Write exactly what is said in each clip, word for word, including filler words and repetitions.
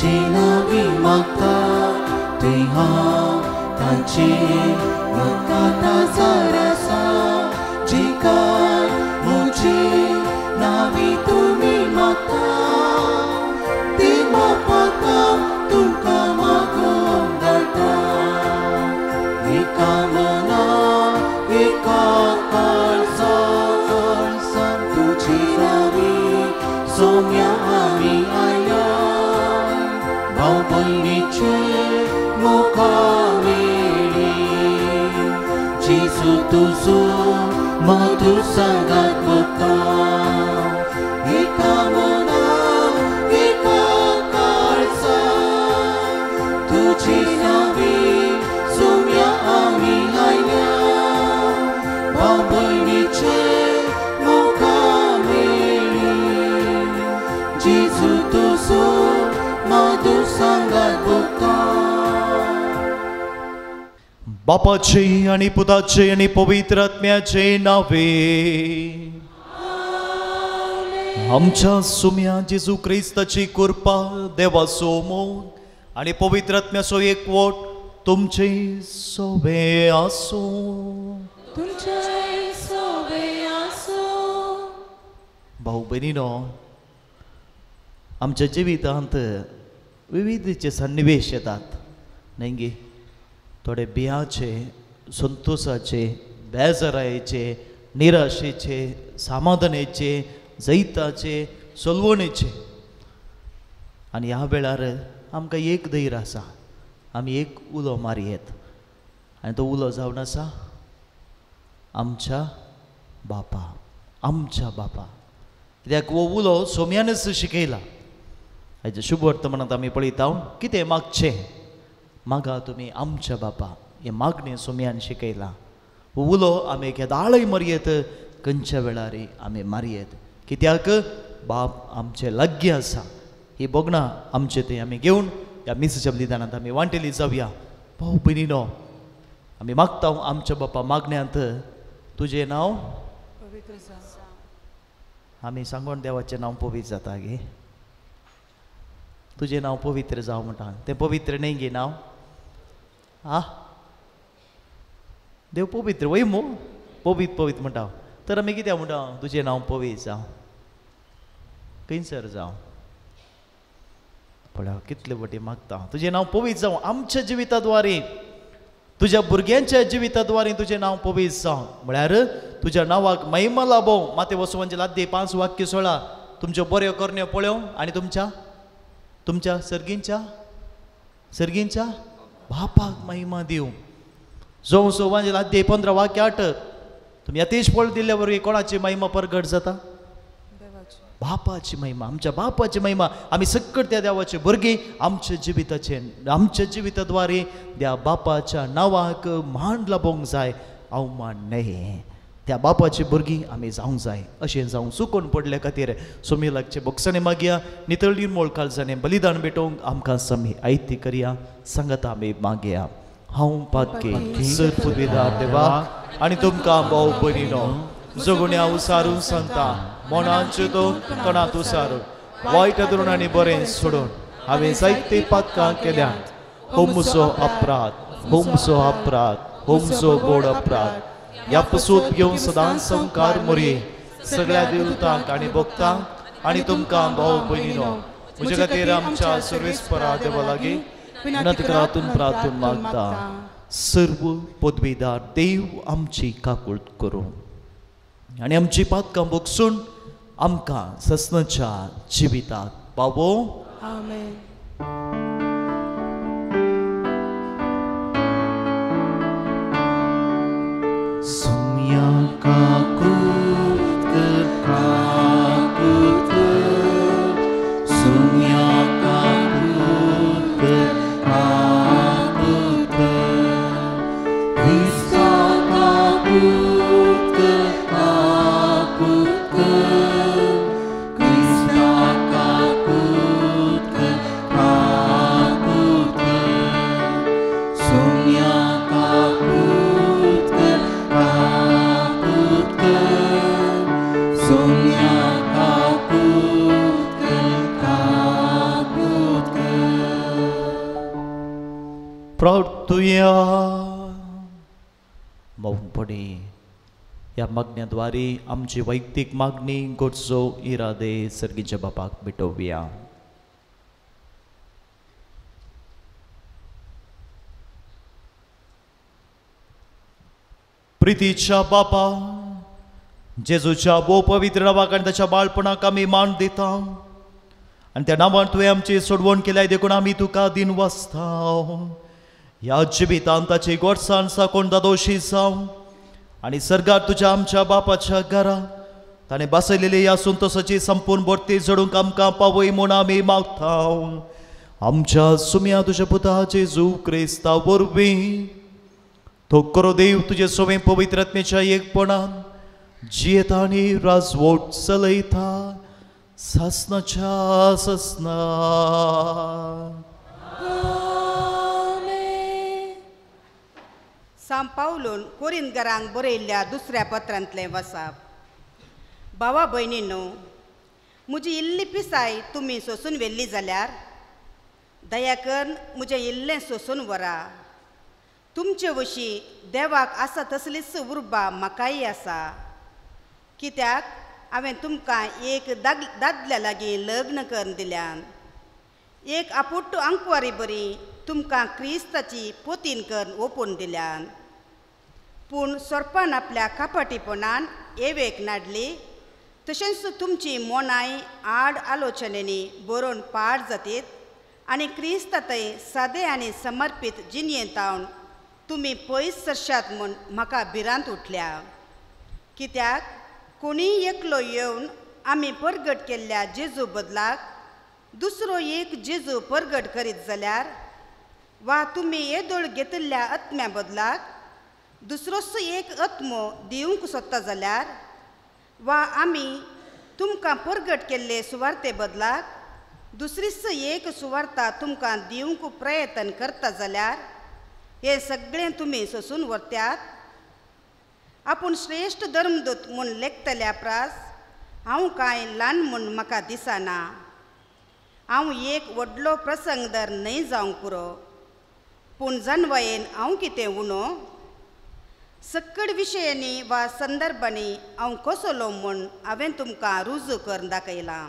Cinawi maka Tuhan tanci Mekata sarasa Jika muji Nabi tumi mata Timo patam Tungka magong data Ika mena Ika kalsa Kalsa tuji Nabi Somya ami ayam Bau pendice Mukamili Jisu tusu Madu sangat betul Ika menang Ika kalsa Tuji Nabi Sumya ami hanya Bau pendice Mukamili Jisu tusu Madu sangat betul बापाचे आणि पुताचे आणि पवित्र आत्म्याचे नावे आमच्या सुम्या जेजू ख्रिस्ताची कृपा देवाचो मोग आणि पवित्र आत्म्याचो एकवट तुमचे सोबे आसो तुमचे सोबे आसो भाऊ बहिणीनो आमच्या जिवितांत विविधचे सन्निवेश येतात नाही थोडे बियाचे संतोषाचे बेजारायेचे निराशेचे समाधानाचे जैताचे सोलवणेचे आणि ह्या वेळार आमकां एक धैर्य आसा आमी एक उलो मारयेत आनी तो उलो जावन आसा आमच्या बापा आमच्या बापा कित्याक हो उलो सोम्यानच शिकयला हेजे शुभ वर्तमानांत आमी पळयता कितें मागचें मागा तुमी आमच्या बापा हे मागणें सोम्यान शिकयला हो उलो आमी केदाळय मारयेत खंयच्या वेळार आमी मारयेत कित्याक बाप आमचे लागीं आसा ही बोगणां आमचे ते आमी घेवन ह्या मिसाच्या बलिदानांत आमी वांटेली जावया भाऊ भयणीनो आमी मागता आमच्या बापा मागण्यांत तुजें नांव पवित्र जावं आमी सांगोन देवाचें नांव पवित्र जाता गे तुजें नांव पवित्र जावं म्हणटा तें पवित्र न्ही गे नांव आ देव पवित्र वय मो पवित्र पवित्र म्हणटा तर आमी कित्याक म्हणटा तुजें नांव पवित्र जावं खंयसर जावं पळय कितले फावटी मागता तुजें नांव पवित्र जावं आमच्या जिविता द्वारे तुज्या भुरग्यांच्या जिविता द्वारे तुजें नांव पवित्र जावं म्हळ्यार तुज्या नांवाक महिमा लाभो माते वसुवांचे लाद्दे पांच वाक्य सोळा तुमच्यो बऱ्यो करण्यो पळोवं आनी तुमच्या तुमच्या सर्गींच्या सर्गींच्या बापाक महिमा दिवं जो सोवांचे लाद्दे पंदरा वाक्य आठ तुमी यतेश पळ दिल्ल्या वरवीं कोणाची महिमा परगट जाता बापाची महिमा आमच्या बापाची महिमा आमी सकट त्या देवाचे भुरगीं आमच्या जिविताचे आमच्या जिविताद्वारे त्या बापाच्या नांवाक मान लाभोंक जाय अवमान न्हय त्या बापाची भुरगीं आमी जावंक जाय अशें जावं चुकोवन पडले खातीर सोमी लागचे बोगसाणे मागया नितळ निर्मळ काळजाने बलिदान भेटोवंक आमकां समी आयती करया सांगता आमी मागया हांव पातकी सर पुदविदार देवा आनी तुमकां भाव भयणीनो जगुण्या उसारून सांगता मोनांचे तो कणात उसारून वायट धरून आनी बरें सोडून हांवें जायते पातकां केल्यात होमचो अपराध होमचो अपराध होमचो गोड अपराध ह्या पसूत घेवन सदांच संकार मोरये सगळ्या देवतांक आनी भक्तांक आनी तुमकां भाव भयणीनो म्हजे खातीर आमच्या सर्वेस्परा देवा लागीं विनंती करातून प्रार्थून मागता सर्व पदवीदार देव आमची काकूळट करूं आनी आमची पातकां भोगसून आमकां ससनाच्या जिविताक पावो आमेन Sumya kakut कर kakut कर Sumya kakut कर kakut कर Krista kakut कर kakut कर Krista kakut कर kakut प्रार्थूया. मौनपणे या मागण्याद्वारे आमची वैयक्तिक मागणी गोडसो इरादे सर्गीच्या बापाक मिटोवया. प्रितीच्या बापा, जेजूच्या बो पवित्र नावाक आनी ताच्या बाळपणाक आमी मान दिता आनी त्या नांवान तुवें आमची सोडवण केल्या देखून आमी तुका दिन वाचता. ह्या जिवितांत ताची गोडसाण साकोण दादोशी जावं आनी सर्गार तुज्या आमच्या बापाच्या घरा ताणें बसयलेली ह्या संतोशाची संपूर्ण भरती जडूंक आमकां पावय म्हूण आमी मागता. आमच्या सुम्या तुज्या पुता जेजू क्रिस्ता वरवीं तो करो देव तुजे सोवें पवित्र आत्मेच्या एकपणान जियेता आनी राजवट चलयता सासनाच्या ससना. सांत पावलोन कोरिंथकारांक बरयल्ल्या दुसऱ्या पत्रांतलें वचप. भावा भयणींनो, म्हजी इल्ली पिसाय तुमी सोंसून व्हेल्ली जाल्यार दया करून म्हजें इल्लें सोंसून व्हरा. तुमचे वशी देवाक आसा तसलीच उर्बा म्हाकाय आसा. कित्याक हांवें तुमकां एक दाग दादल्या लागीं लग्न करून दिल्यान. एक आपुट्टू आंकवारी बरी तुमकां क्रिस्ताची पोतीन करून ओपून दिल्यान. पूण सोरपान आपल्या कापाटीपणान एवेक नाडली, तशेंच तुमची मोनाय आड आलोचनेनी बरोवन पाड जातीत आनी क्रिस्तातय सादें आनी समर्पीत जिणेंतावन तुमी पयस सरशात म्हूण म्हाका भिरांत उठल्या. कित्याक कोणीय एकलो येवन आमी परगट केल्ल्या जेजू बदलाक दुसरो एक जेजू परगट करीत जाल्यार, वा तुमी येदोळ घेतिल्ल्या आत्म्या बदलाक दुसरोच एक आत्मो दिवंक सोदता जाल्यार, वा आमी तुमकां परगट केल्ले सुवार्ते बदलाक दुसरीच एक सुवार्ता तुमकां दिवंक प्रयत्न करता जाल्यार, हे सगळें तुमी सोंसून व्हरत्यात. आपूण श्रेश्ठ धर्मदूत म्हूण लेखतल्या प्रास हांव कांय ल्हान म्हूण म्हाका दिसना. हांव एक व्हडलो प्रसंगदर न्हय जावंक पुरो, पूण जानवायेन हांव कितें उणो. सक्कड विशयांनी वा संदर्भांनी हांव कसलो म्हूण हांवें तुमकां रुजू करून दाखयलां.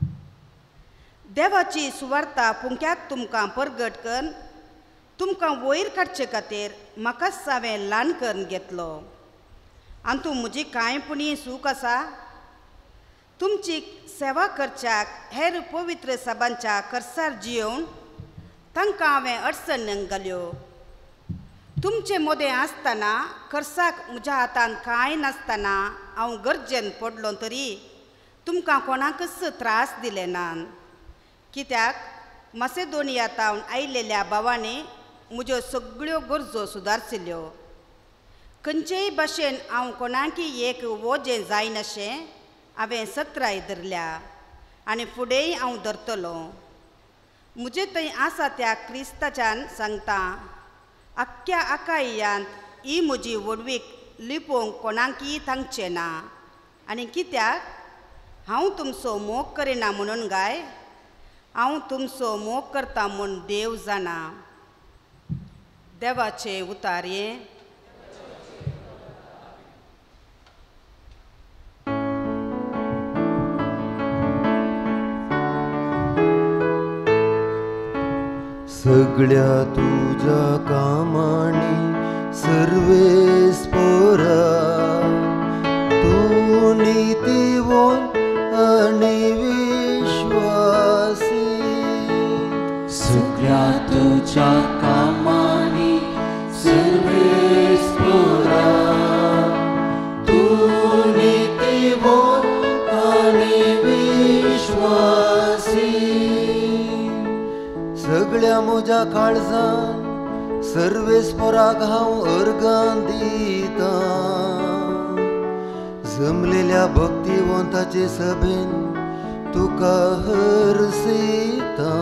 देवाची सुवार्ता पुंक्याक तुमकां परगट करून तुमकां वयर काडचे खातीर म्हाकाच हांवें ल्हान करून घेतलो. हातूंत म्हजी कांयपणी सूख आसा. तुमची सेवा करच्याक हेर पवित्र सभांच्या करसार जियोवन तांकां हांवें अडचण घाल्यो. तुमचे मोदें आसतना करसाक म्हज्या हातांत कांय नासतना हांव गरजेन पडलो तरी तुमकां कोणाकच त्रास दिले नात. कित्याक मासेदोनियांतावन आयिल्ल्या भावांनी म्हज्यो सगळ्यो गरजो सुदारचिल्ल्यो. खंयचेय भाशेन हांव कोणाकय एक वोजें जायनाशें हांवें सत्राय धरल्या आनी फुडेंय हांव धरतलो. म्हजे थंय आसा त्या क्रिस्ताच्यान सांगता, आख्ख्या आकायांत ही म्हजी वडवीक लिपोवंक कोणाकय थांगचें ना. आनी कित्याक हांव तुमचो मोग करिना म्हणून गाय, हांव तुमचो मोग करता म्हूण देव जाणा. देवाचे उतारे. सगळ्या तुझ्या कामांनी सर्वेस्परा तू नीतिवान आणि विश्वासी. सगळ्या तुझ्या कामांनी सर्वेस्परा तू नीतिवान आणि विश्वासी. सगळ्या म्हज्या काळजान सर्वेस्पराक हांव अर्गां दिता. जमलेल्या भक्तिवंताचे सभेन तुका हरसिता.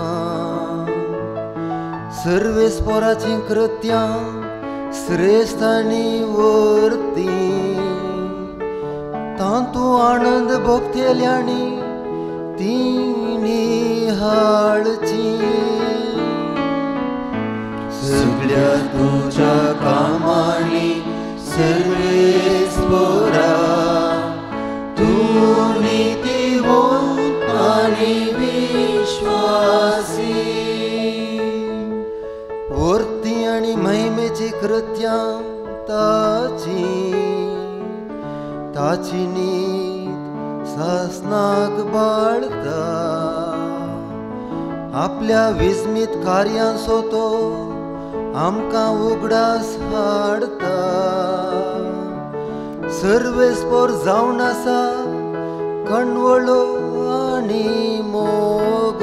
सर्वेस्पराची कृत्यां श्रेष्ठ आनी वर्ती तांतू आनंद भोगतेल्यांनी ती निहाळची. सगळ्या तेची कृत्यां ताची ताची नीत सासनाक बाळता आपल्या विस्मित कार्यांचो तो आमकां उगडास हाडता सर्वेस्पोर जावन आसा कणवळो आनी मोग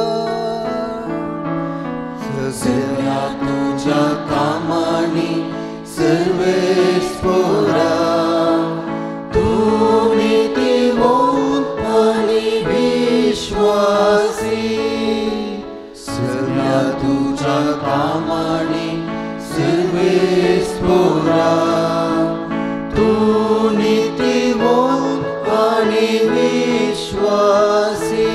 सगळ्या तुझ्या कामांनी सर्वेस्पोरा तू नीतिमंत आणि विश्वासी सगळ्या तुझ्या कामांनी सर्वेस्पोरा तू नीतिमंत आणि विश्वासी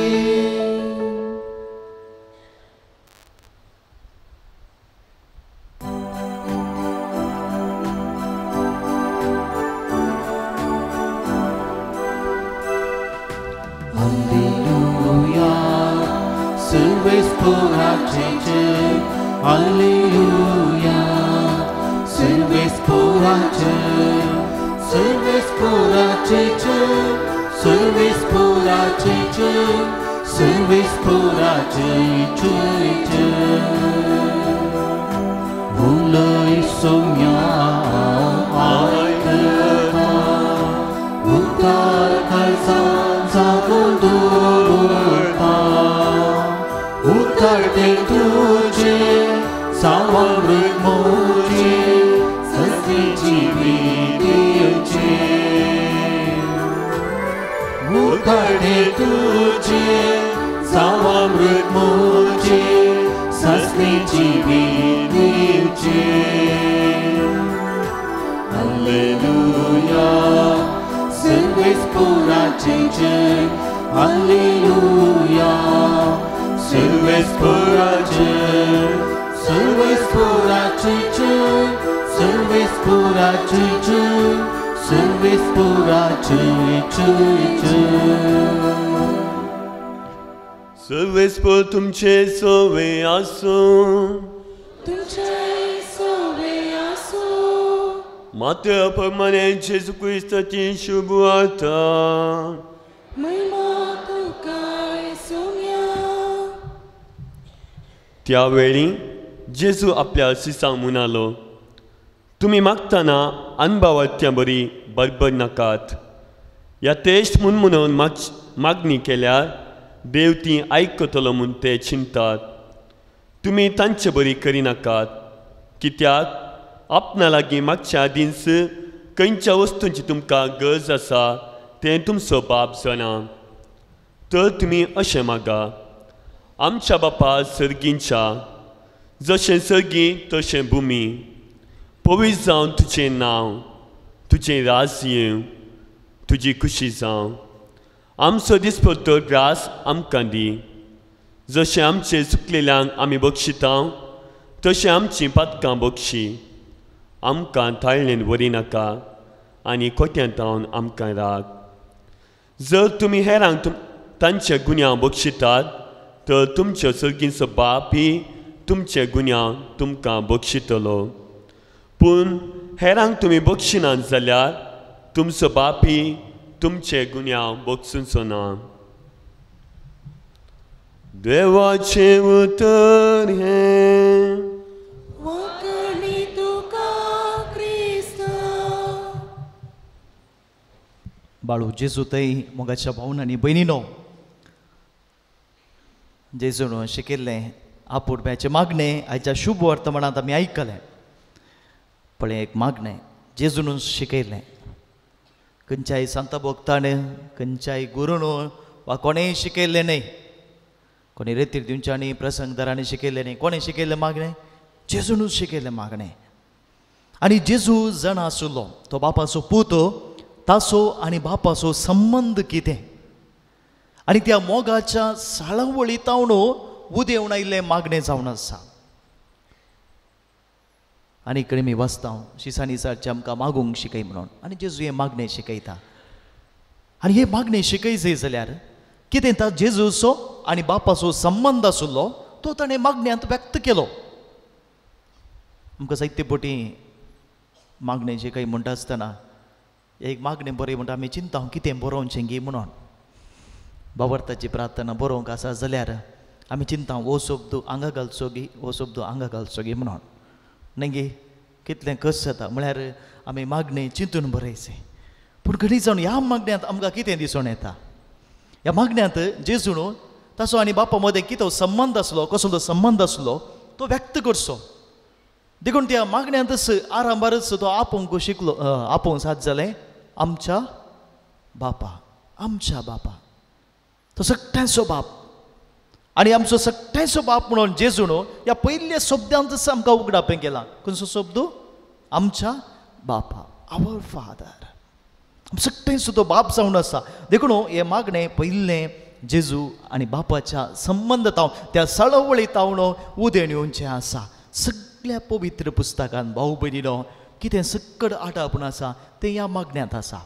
Alleluia, serves por ace, serves por ace, serves por ace, serves por ace. Mulai sonhar, ai cantar, utar calçar, sagundurta, utar de tuce. Savarık moci, sasnici vidice. Utarde tuce, savarık moci, sasnici vidice. Alleluia, serves por ace, Alleluia, serves por ace. Serves por ace, serves por ace, serves por ace. Serves por तुमचे सोवे आसो तुमचे सोवे आसो माते प्रमाणे जेजू क्रिस्ताची शुभ वार्ता महिमा तुका येसुया त्यावेळी जेजू आपल्या शिसांक म्हणालो तुम्ही मागतना अनभावाच्या बरी बडबड नाकात यथेष्ट म्हूण म्हणून माग मागणी केल्यार देव ती आयकतलो म्हूण ते चिंतात तुमी तांचे बरी करिनाकात कित्याक आपणा लागीं मागच्या दिस खंयच्या वस्तूंची तुमकां गरज आसा तें तुमचो बाप जाणा तर तुमी अशें मागा आमच्या बापा सर्गींच्या जशें सर्गी तशें भुमी पवित्र जावन तुजें नांव तुजें राज येवं तुजी खुशी जावं आमचो दिसपट्टो ग्रास आमकां दी जशें आमचे चुकलेल्यांक आमी बक्षिता तशें आमचीं पातकां बक्षी आमकां ताळणेन व्हरिनाका आनी खोट्यांतावन आमकां राग जर तुमी हेरांक तुम तांचे गुन्यांव बक्षितात तर तुमचो सर्गीचो बापय तुमचे गुन्यांव तुमकां बक्षितलो पूण हेरांक तुमी बक्षिनात जाल्यार तुमचो बापय तुमचे गुन्यांव बक्षूंचो ना देवाचें उतर हें वखणी तुका क्रिस्ता बाळू जेजू थंय मोगाच्या भावनांनी भयणीनो जेजून शिकिल्लें आपुरब्याचें मागणें आयच्या शुभ वर्तमानांत आमी आयकलें पण एक मागणें जेजून शिकयलें खंयच्याय संत भोक्तान खंयच्याय गुरून वा कोणेंय शिकयल्लें न्हय कोणी रेतीर दिवच्यांनी प्रसंगदारांनी शिकयल्लें न्हय कोणें शिकयल्लें मागणें जेजूनच शिकयल्लें मागणें आनी जेजू जण आसुल्लो तो बापाचो पूत ताचो आनी बापाचो संबंद कितें आनी त्या मोगाच्या साळवळीतावन उदेवून आयिल्लें मागणें जावन आसा आनी कडेन मी वाचता शिसानी सारचें आमकां मागूंक शिकय म्हणून आनी जेजू हें मागणें शिकयता आनी हे मागणें शिकय जाय जाल्यार कितें ता जेजूचो आनी बापाचो संबंद आसुल्लो तो ताणें मागण्यांत व्यक्त केलो आमकां जायते पोटी मागणेचे काही म्हणटा आसतना एक मागणें बरें म्हणटा आमी चिंता हांव कितें बरोवचें गी म्हणून बाबर्ताची प्रार्थना बरोवंक आसा जाल्यार आमी चिंता हो शब्द आंगा घालचो गी हो शब्द आंगा घालचो गी म्हणून न्ही गे कितलें कस जाता म्हळ्यार आमी मागणें चिंतून बरयचें पूण घडी जावन ह्या मागण्यांत आमकां कितें दिसून येता ह्या मागण्यांत जेजून ताचो आनी बापा मदें कितें संबंद आसलो कसलो संबंद आसलो तो व्यक्त करचो देखून त्या मागण्यांतच आरांभारच तो आपोवंक शिकलो आपोवंक साद जालें आमच्या बापा आमच्या बापा तो सगळ्यांचो बाप आनी आमचो सगळ्यांचो बाप म्हणून जेजून ह्या पयल्या शब्दांतच आमकां उगडापें केलां खंयचो शब्द आमच्या बापा आवर फादर सगळ्यांचो तो बाप जावन आसा देखून हे मागणें पयलें जेजू आनी बापाच्या संबंदांत त्या सळवळीत हांव उदेण येवचें आसा सगळ्या पवित्र पुस्तकांत भाऊ भयणीनो कितें सक्कड आटापूण आसा तें ह्या मागण्यांत आसा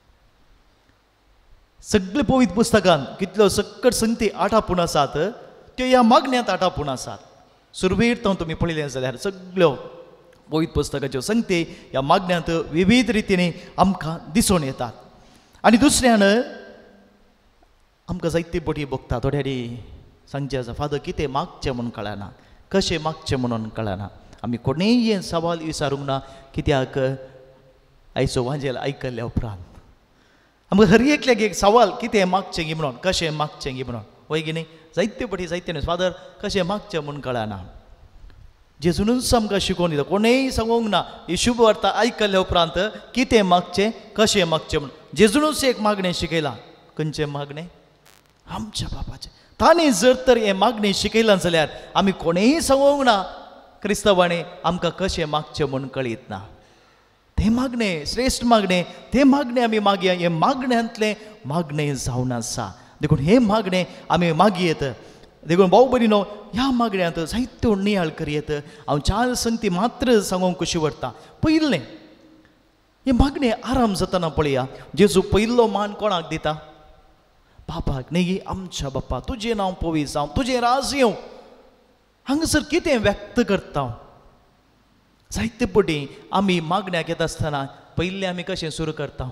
सगळे पवित्र पुस्तकांत कितल्यो सक्कड संगती आटापूण आसात त्यो ह्या मागण्यांत आटापूण आसात सुरवेर तो तुमी पळयलें जाल्यार सगळ्यो पवित्र पुस्तकाच्यो संगती ह्या मागण्यांत विविध रितीने आमकां दिसून येतात आनी दुसऱ्यान आमकां जायते पटी बगता थोड्यारी सांगचें आसा फादर कितें मागचें म्हणून कळना कशें मागचें म्हणून कळना आमी कोणेय हे सवाल विचारूंक ना कित्याक आयचो वांजेल आयकल्ल्या उपरांत आमकां हर एकल्याक एक सवाल कितें मागचें गी म्हणून कशें मागचें गी म्हणून वय गी न्ही जायते पटी जायते न्ही फादर कशें मागचें म्हणून कळना जेजूनच आमकां शिकोवन दिता कोणेय सांगूंक ना ही शुभ वार्ता आयकल्ल्या उपरांत कितें मागचें कशें मागचें म्हणून जेजूनच एक मागणें शिकयलां खंयचें मागणें आमच्या बापाचें ताणें जर तर हें मागणें शिकयलां जाल्यार आमी कोणेय सांगूंक ना क्रिस्तवाणी आमकां कशें मागचें म्हणून कळीत ना तें मागणें श्रेश्ठ मागणें तें मागणें आमी मागया हें मागण्यांतलें मागणें जावन आसा देखून हें मागणें आमी मागयेत देखून भाऊ भयणीनो ह्या मागण्यांत जायत्यो नियाळ करयेत हांव चार संगती मात्र सांगूंक कशी व्हरता पयलें हें मागणें आराम जाताना पळया जेजू पयलो मान कोणाक दिता बापाक न्ही आमच्या बापा तुजें नांव पवित्र जावं तुजें राज येवं हांगासर कितें व्यक्त करता जायते पटी आमी मागण्याक येता आसतना पयलें आमी कशें सुरू करता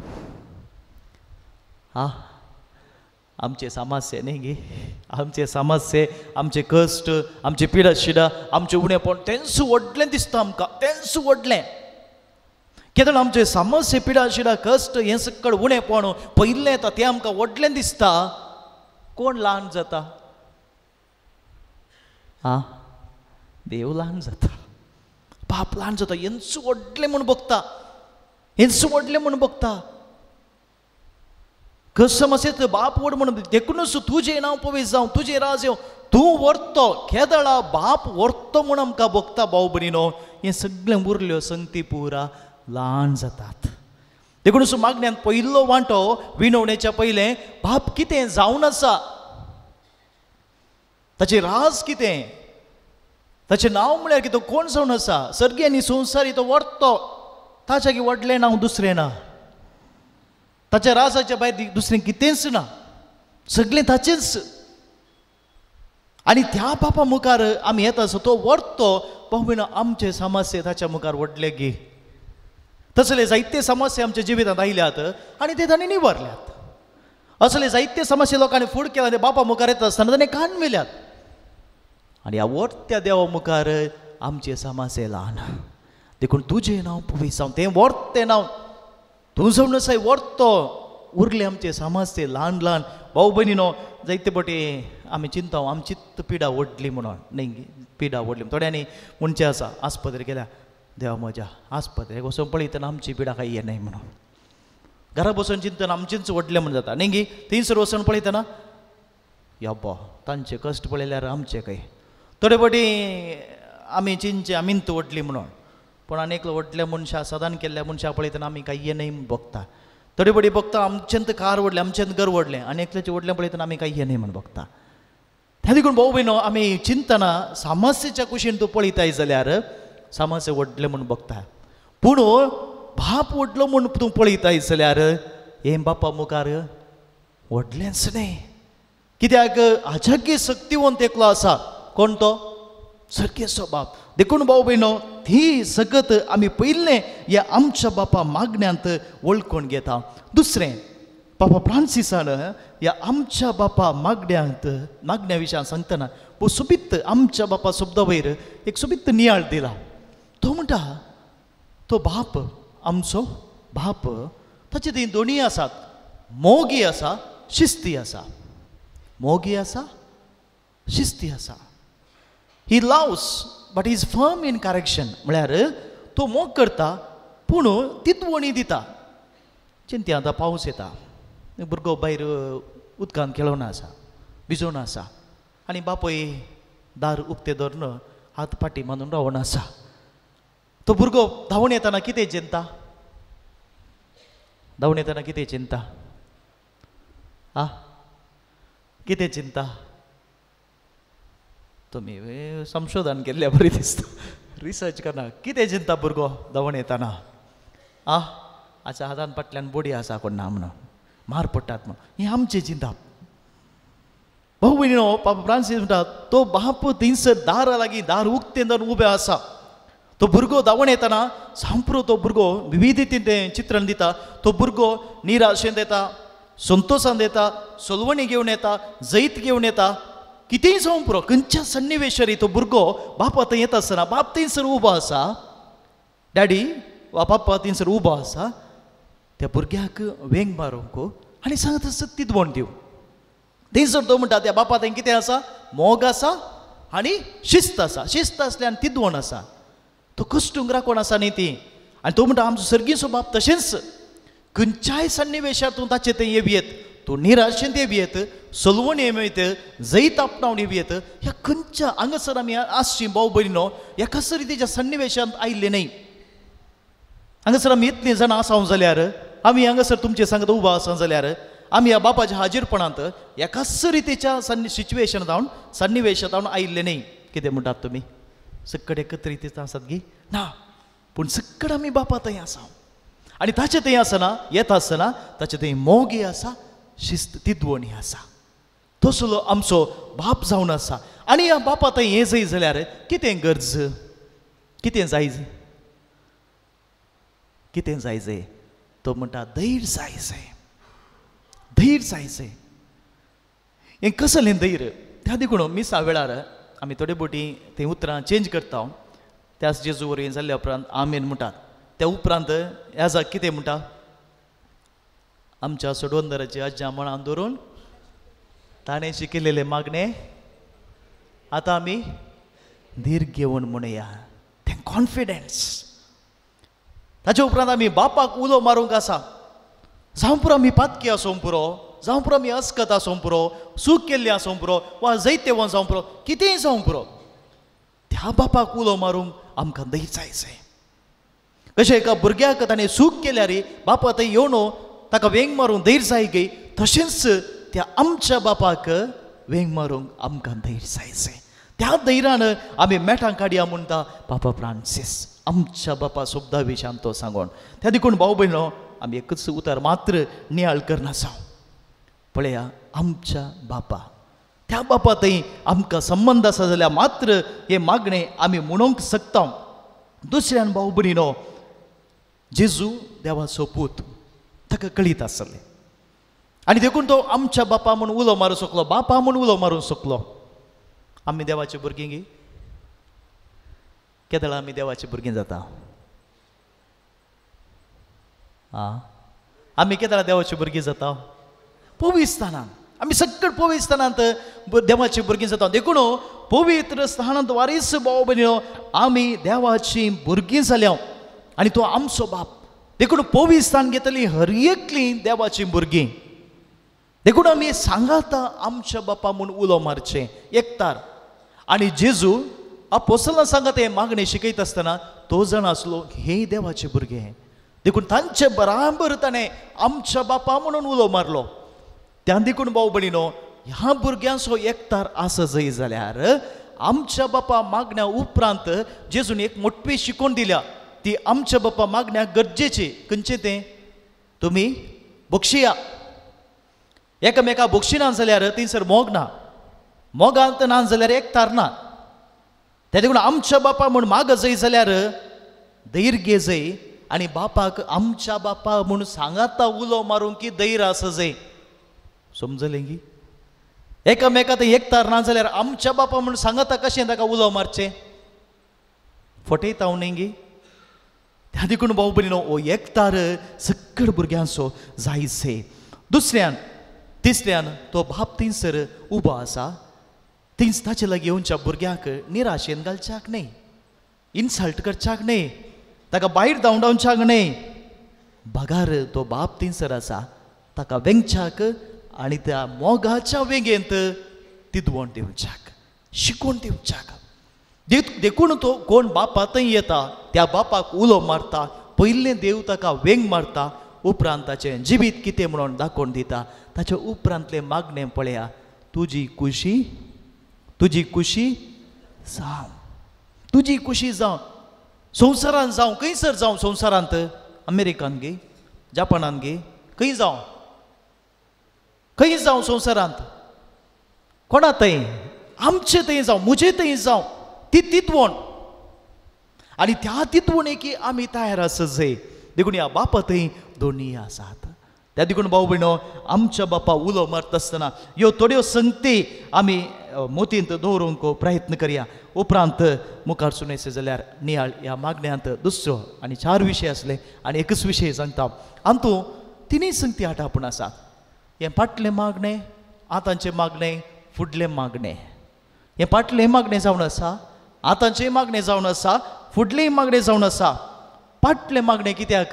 हा आमचे समस्या न्ही गे आमचे समस्या आमचे कश्ट आमचे पिडा शिडा आमचें उणेपण तेंच व्हडलें दिसता आमकां तेंच व्हडलें कित्याक आमचे समस्या पिडा शिडा कश्ट हें सकड उणेपण पयलें येता तें आमकां व्हडलें दिसता कोण ल्हान जाता आ देव ल्हान जाता बाप ल्हान जाता हेंच व्हडलें म्हूण बगता हेंच व्हडलें म्हूण बगता कस समस्या बाप व्हड म्हणून देखूनच तुजें नांव पवित्र जावं तुजें राज येवं तूं व्हरतो केदळा बाप व्हरतो म्हूण आमकां बगता भाऊ भयणीनो हें सगळें उरल्यो संगती पुरा ल्हान जातात देखूनच मागण्यांत पयलो वांटो विनवणेच्या पयलें बाप कितें जावन आसा ताचें राज कितें ताचें नांव म्हळ्यार कितें कोण जावन आसा सर्गी आनी संवसारी तो व्हरतो ताच्या की व्हडलें नांव दुसरें ना ताच्या राजाच्या भायर दुसरें कितेंच ना सगळें ताचेंच आनी त्या बापा मुखार आमी येता असो तो व्हरतो पाविनो आमचे समस्या ताच्या मुखार व्हडले गे तसले जायते समस्या आमच्या जिवितांत आयल्यात आनी ते ताणें निवारल्यात असले जायते समस्या लोकांनी फूड केला ते बापा मुखार येता आसतना ताणें कान मेल्यात आनी ह्या व्हरत्या देवा मुखार आमचे समस्या ल्हान देखून तुजें नांव पवित्र जावं तें व्हरतें नांव तूं जावन आसाय व्हरतो उरले आमचे समस्या ल्हान ल्हान भाऊ भयणीनो जायते पटी आमी चिंता आमची चित्त पिडा व्हडली म्हणून न्ही पिडा व्हडली थोड्यांनी म्हणचे आसा आस्पत्रे गेल्या देवा म्हज्या आस्पत्रेक वचून पळयतना आमची पिडा काही येनाय म्हणून घरा बसून चिंतन आमचेंच व्हडलें म्हणून जाता न्ही थंयसर वचून पळयतना यब्बा तांचे कश्ट पळयल्यार आमचे खंय थोडे फावटी आमी चिंतचे आमींत व्हडली म्हणून पूण आनी एकलो व्हडल्या मनशा सदान केल्ल्या मनशा पळयतना आमी काही येनाय बगता थोडे फावटी बगता आमचेंत कार व्हडलें आमचेंत घर व्हडलें आनी एकल्याचें व्हडलें पळयतना आमी काही येनाय म्हण बगता त्या देखून भाऊ भयणो आमी चिंतना समस्येच्या कुशीन तूं पळयताय जाल्यार समस्या व्हडलें म्हूण बगता पूण बाप व्हडलो म्हूण तूं पळयताय जाल्यार हें बापा मुखार व्हडलेंच न्ही कित्याक हाच्या की शक्तिवंत एकलो आसा कोण तो सारकेचो बाप देखून भाऊ बहिणो ही सगत आमी पयलें ह्या आमच्या बापा मागण्यांत वळखून घेता. दुसरें पापा फ्रांसिसान ह्या आमच्या बापा मागण्यांत मागण्या विशयान सांगतना पो सोबीत आमच्या बापा शब्दा वयर एक सोबीत नियाळ दिला. तो म्हणटा तो बाप आमचो बाप ताचे थंय दोनी आसात, मोगी आसा शिस्ती आसा. मोगी आसा शिस्ती आसा. He loves but is firm in correction म्हळ्यार तो मोग करता पूण तितवणी दिता. चिंती आतां पावस येता, भुरगो भायर उदकांत खेळोन आसा, भिजोन आसा आनी बापूय दार उक्तें धरून हात पाटी मारून रावून आसा. तो भुरगो धांवून येताना कितें चिंता? धांवून येताना कितें चिंता? आ कितें चिंता? तुमी संशोधन केल्लें बरें दिसता. रिसर्च करना कितें चिंता भुरगो धांवून येताना? आ आच्या हातान फाटल्यान बोडी आसा कोण ना म्हणून, मार पडटात म्हणून, ही आमची चिंता. भाऊ भयणीनो, पापा फ्रांसीस म्हणटा तो बाप थंयसर दारा लागीं दार उक्तें धरून उबे आसा. तो भुरगो धांवून येताना सांप्रो तो भुरगो विविधतेन तें चित्रण दिता. तो भुरगो निराशेंत येता, संतोशांत येता, सोलवणी घेवन येता, जैत घेवन येता, कितेंय जावं पुरो खंयच्या सन्निवेशारी तो भुरगो बापा थंय येता आसतना बाप थंयसर उबो आसा, डॅडी वा बापा थंयसर उबो आसा, त्या भुरग्याक वेंग मारूंक आनी सांगता आसता तिदवण दिवं. थंयसर तो म्हणटा त्या बापा थंय कितें आसा? मोग आसा आनी शिस्त आसा. शिस्त आसल्यान तिदवण आसा. तो कश्टूंक राखून आसा न्ही ती. आनी तो म्हणटा आमचो सर्गीचो बाप तशेंच खंयच्याय सन्निवेशांतून ताचे थंय येवयेत. तो निराशेंत येवयेत, सोलवण येवयेत, जैत आपणावन येवयेत. ह्या खंयच्या हांगासर आमी आसची भाऊ भयणीनो एकाच रितीच्या सन्निवेशांत आयिल्ले न्हय. हांगासर आमी इतलीं जाणां आसात जाल्यार, आमी हांगासर तुमचे सांगता उबो आसा जाल्यार आमी ह्या बापाच्या हाजीरपणांत एकाच रितीच्या सन्नि सिच्युएशनांत जावन सन्निवेशांत जावन आयिल्ले न्हय. कितें म्हणटात तुमी? सक्कड एकच रितीच आसात गी? ना, पूण सक्कड आमी बापा थंय आसा. आनी ताचे थंय आसना येता आसतना ताचे थंय मोगी आसा, शिस्त तिदवणी आसा. तसलो आमचो बाप जावन आसा. आनी ह्या बापा थंय हें जाय जाल्यार कितें गरज? कितें जाय? कितें जाय जाय? तो म्हणटा धैर्य जाय जाय. धैर्य जाय जाय. हें कसलें धैर्य? त्या देखून मिसा वेळार आमी थोडे बोटी थंय उतरां चेंज करता. त्याच जेजू वरवीं जाल्ल्या उपरांत आमेन म्हणटात. त्या उपरांत ह्या जाग कितें म्हणटा? आमच्या सोडवंदराची आज्या मनान धरून ताणें शिकयलेले मागणे आतां आमी धीर घेवन म्हणया. तें कॉन्फिडन्स. ताचे उपरांत आमी बापाक उलो मारूंक आसा. जावं पुरो आमी पातकी आसूं पुरो, जावं पुरो आमी अस्कत आसूं पुरो, सूख केल्लें आसूं पुरो, वा जैते वा जावं पुरो, कितेंय जावं पुरो, त्या बापाक उलो मारूंक आमकां धैर्य जाय जाय. कशें एका भुरग्याक ताणें सूख केल्यार बापा थंय येवन ताका वेंग मारूंक धैर्य जाय गे, तशेंच त्या आमच्या बापाक वेंग मारूंक आमकां धैर्य जाय जाय. त्या धैर्यान आमी मेठां काडया म्हणटा पापा फ्रांसीस आमच्या बापा शब्दा विशयान तो सांगून. त्या देखून भाऊ भयणो आमी एकच उतर मात्र नियाळ करनासा. पळया आमच्या बापा, त्या बापा थंय आमकां संबंद आसा जाल्यार मात्र हे मागणे आमी म्हणूंक शकता. दुसऱ्यान भाऊ भयणीनो, जेजू देवाचो पूत, ताका कळीत आसलें आनी देखून तो आमच्या बापा म्हूण उलो मारूं शकलो, बापा म्हूण उलो मारूंक शकलो. आमी देवाची भुरगीं गी केदळां आमी देवाची भुरगीं जाता. आं आमी केदळां देवाची भुरगीं जाता? पवित्रस्थानांत. आमी सगळे पवित्रस्थानांत देवाची भुरगीं जाता. देखून पवित्र स्थानांत वारीस भाव भयणीनो आमी देवाची भुरगीं जाल्या आनी तो आमचो बाप. देखून पवित्रस्थान घेतली हर एकलीं देवाची भुरगीं. देखून आमी सांगाता आमच्या बापा म्हूण उलो मारचें एकतार. आनी जेजू अपोस्तलां सांगात हें मागणें शिकयता आसतना तो जाण आसलो हे देवाचे भुरगे. देखून तांचे बराबर ताणें आमच्या बापा म्हणून उलो मारलो. त्या देखून भाव भयणीनो ह्या भुरग्यांचो एकतार आसा जंय जाल्यार आमच्या बापा मागण्या उपरांत जेजून एक मोठवी शिकोवन दिल्या. ती आमच्या बापा मागण्या गरजेची. खंयचें तें? तुमी बक्षिया. एकामेका बक्षिना जाल्यार थंयसर मोग ना. मोगांत ना जाल्यार एकतार ना. त्या देखून आमच्या बापा म्हूण माग जय जाल्यार धैर घे जय आनी बापाक आमच्या बापा म्हूण सांगाता उलो मारूंक की धैर आसा जय. समजलें गी? एकामेकात एकतार ना जाल्यार आमच्या बापा म्हूण सांगता कशें ताका उलो मारचें? फटयता हांव न्ही गी? त्या देखून भाऊ भयणीनो हो एकतार सगळ्या भुरग्यांचो जायचे. दुसऱ्यान तिसऱ्यान तो बाप थंयसर उबो आसा. थंयच ताचे लागीं येवच्या भुरग्याक निराशेन घालच्याक न्ही, इन्सल्ट करच्याक न्ही, ताका भायर धांवडावच्याक न्ही. बगार तो बाप थंयसर आसा ताका वेंगच्याक आनी त्या मोगाच्या वेगेंत तिदवण दिवच्याक, शिकवण दिवच्याक. देखून तो कोण बापा थंय येता त्या बापाक उलो मारता, पयलें देव ताका वेंग मारता, उपरांत ताचें जिवीत कितें म्हणून दाखोवन दिता. ताचे उपरांतलें मागणें पळया, तुजी खुशी तुजी खुशी जावं, तुजी खुशी जावं. संवसारांत जावं, खंयसर जावं संवसारांत, अमेरिकान गे, जापानान गे, खंय जावं, खंय जावं संवसारांत, कोणा थंय, आमचे थंय जावं, म्हजे थंय जावं, ती तितवण आनी त्या तितवणेकी आमी तयार आसा जय. देखून ह्या बापा थंय दोनी आसात. त्या देखून भाऊ भयणो आमच्या बापा उलो मारता आसतना ह्यो थोड्यो संगती आमी मोतींत दवरूंक प्रयत्न करया. उपरांत मुखार सुनयचे जाल्यार नियाळ ह्या मागण्यांत दुसरो आनी चार विशय आसले आनी एकच विशय सांगता. हातूं तिनूय संगती आठापूण आसात. हें फाटलें मागणें, आतांचें मागणें, फुडलें मागणें. हें फाटलें मागणें जावन आसा, आतांचें मागणें जावन आसा, फुडलें मागणें जावन आसा. फाटलें मागणें कित्याक?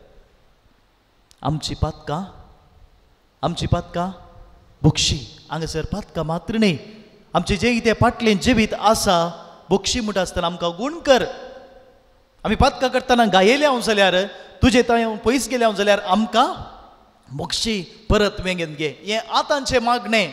आमची पातकां, आमची पातकां भोक्षी. हांगासर पातकां मात्र न्ही, आमचें जें कितें फाटलें जिवीत आसा, भोक्षी म्हणटा आसतना आमकां गूण कर. आमी पातकां करतना गायेले हांव जाल्यार, तुजे थंय पयस गेले हांव जाल्यार आमकां मोक्षी परत वेंगेन घे. हें आतांचें मागणें.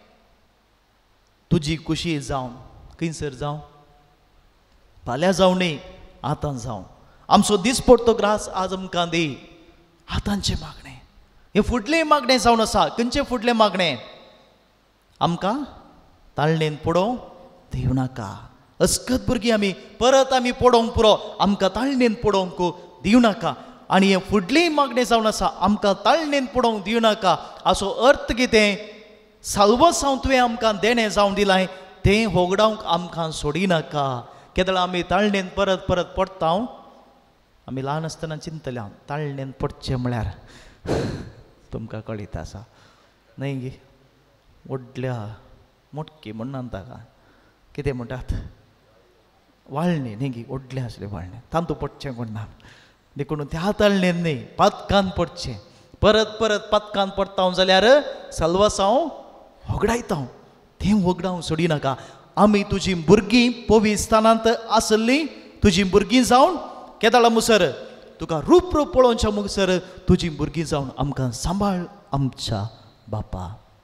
तुजी खुशी जावं, खंयसर जावं, फाल्यां जावं न्ही, आतां जावं. आमचो दिसपडटो ग्रास आज आमकां दी. आतांचें मागणें. हें फुडलें मागणें जावन आसा. खंयचें फुडलें मागणें? आमकां ताळणेन पडोवंक दिवनाका. अस्कत भुरगीं आमी, परत आमी पडोवंक पुरो, आमकां ताळणेन पडोवंक दिवनाका. आनी हें फुडलें मागणें जावन आसा, आमकां ताळणेन पडोवंक दिवनाका. हाचो अर्थ कितें? साल्वसांव तुवें आमकां देणें जावन दिलां तें होगडावंक आमकां सोडिनाका. केदळा आमी ताळणेन परत परत पडटा. आमी ल्हान आसतना चिंतल्या ताळणेन पडचें म्हळ्यार तुमकां कळीत आसा न्हय गे? व्हडल्या मोटकी म्हणना ताका कितें म्हणटात? वाळणी न्ही गे, व्हडलें आसलें वाळणें, तांतू पडचें कोणना. देखून त्या ताळणेन न्ही, पातकान पडचें. परत परत पातकान पडता जाल्यार साल्वासांव होगडायता. तें होगडावंक सोडिनाका. आमी तुजीं भुरगीं पविस्थानांत आसलीं, तुजीं भुरगीं जावन केदाळा मुसर तुका रूप रूप पळोवच्या मुसर तुजीं भुरगीं जावन आमकां सांबाळ आमच्या बापा.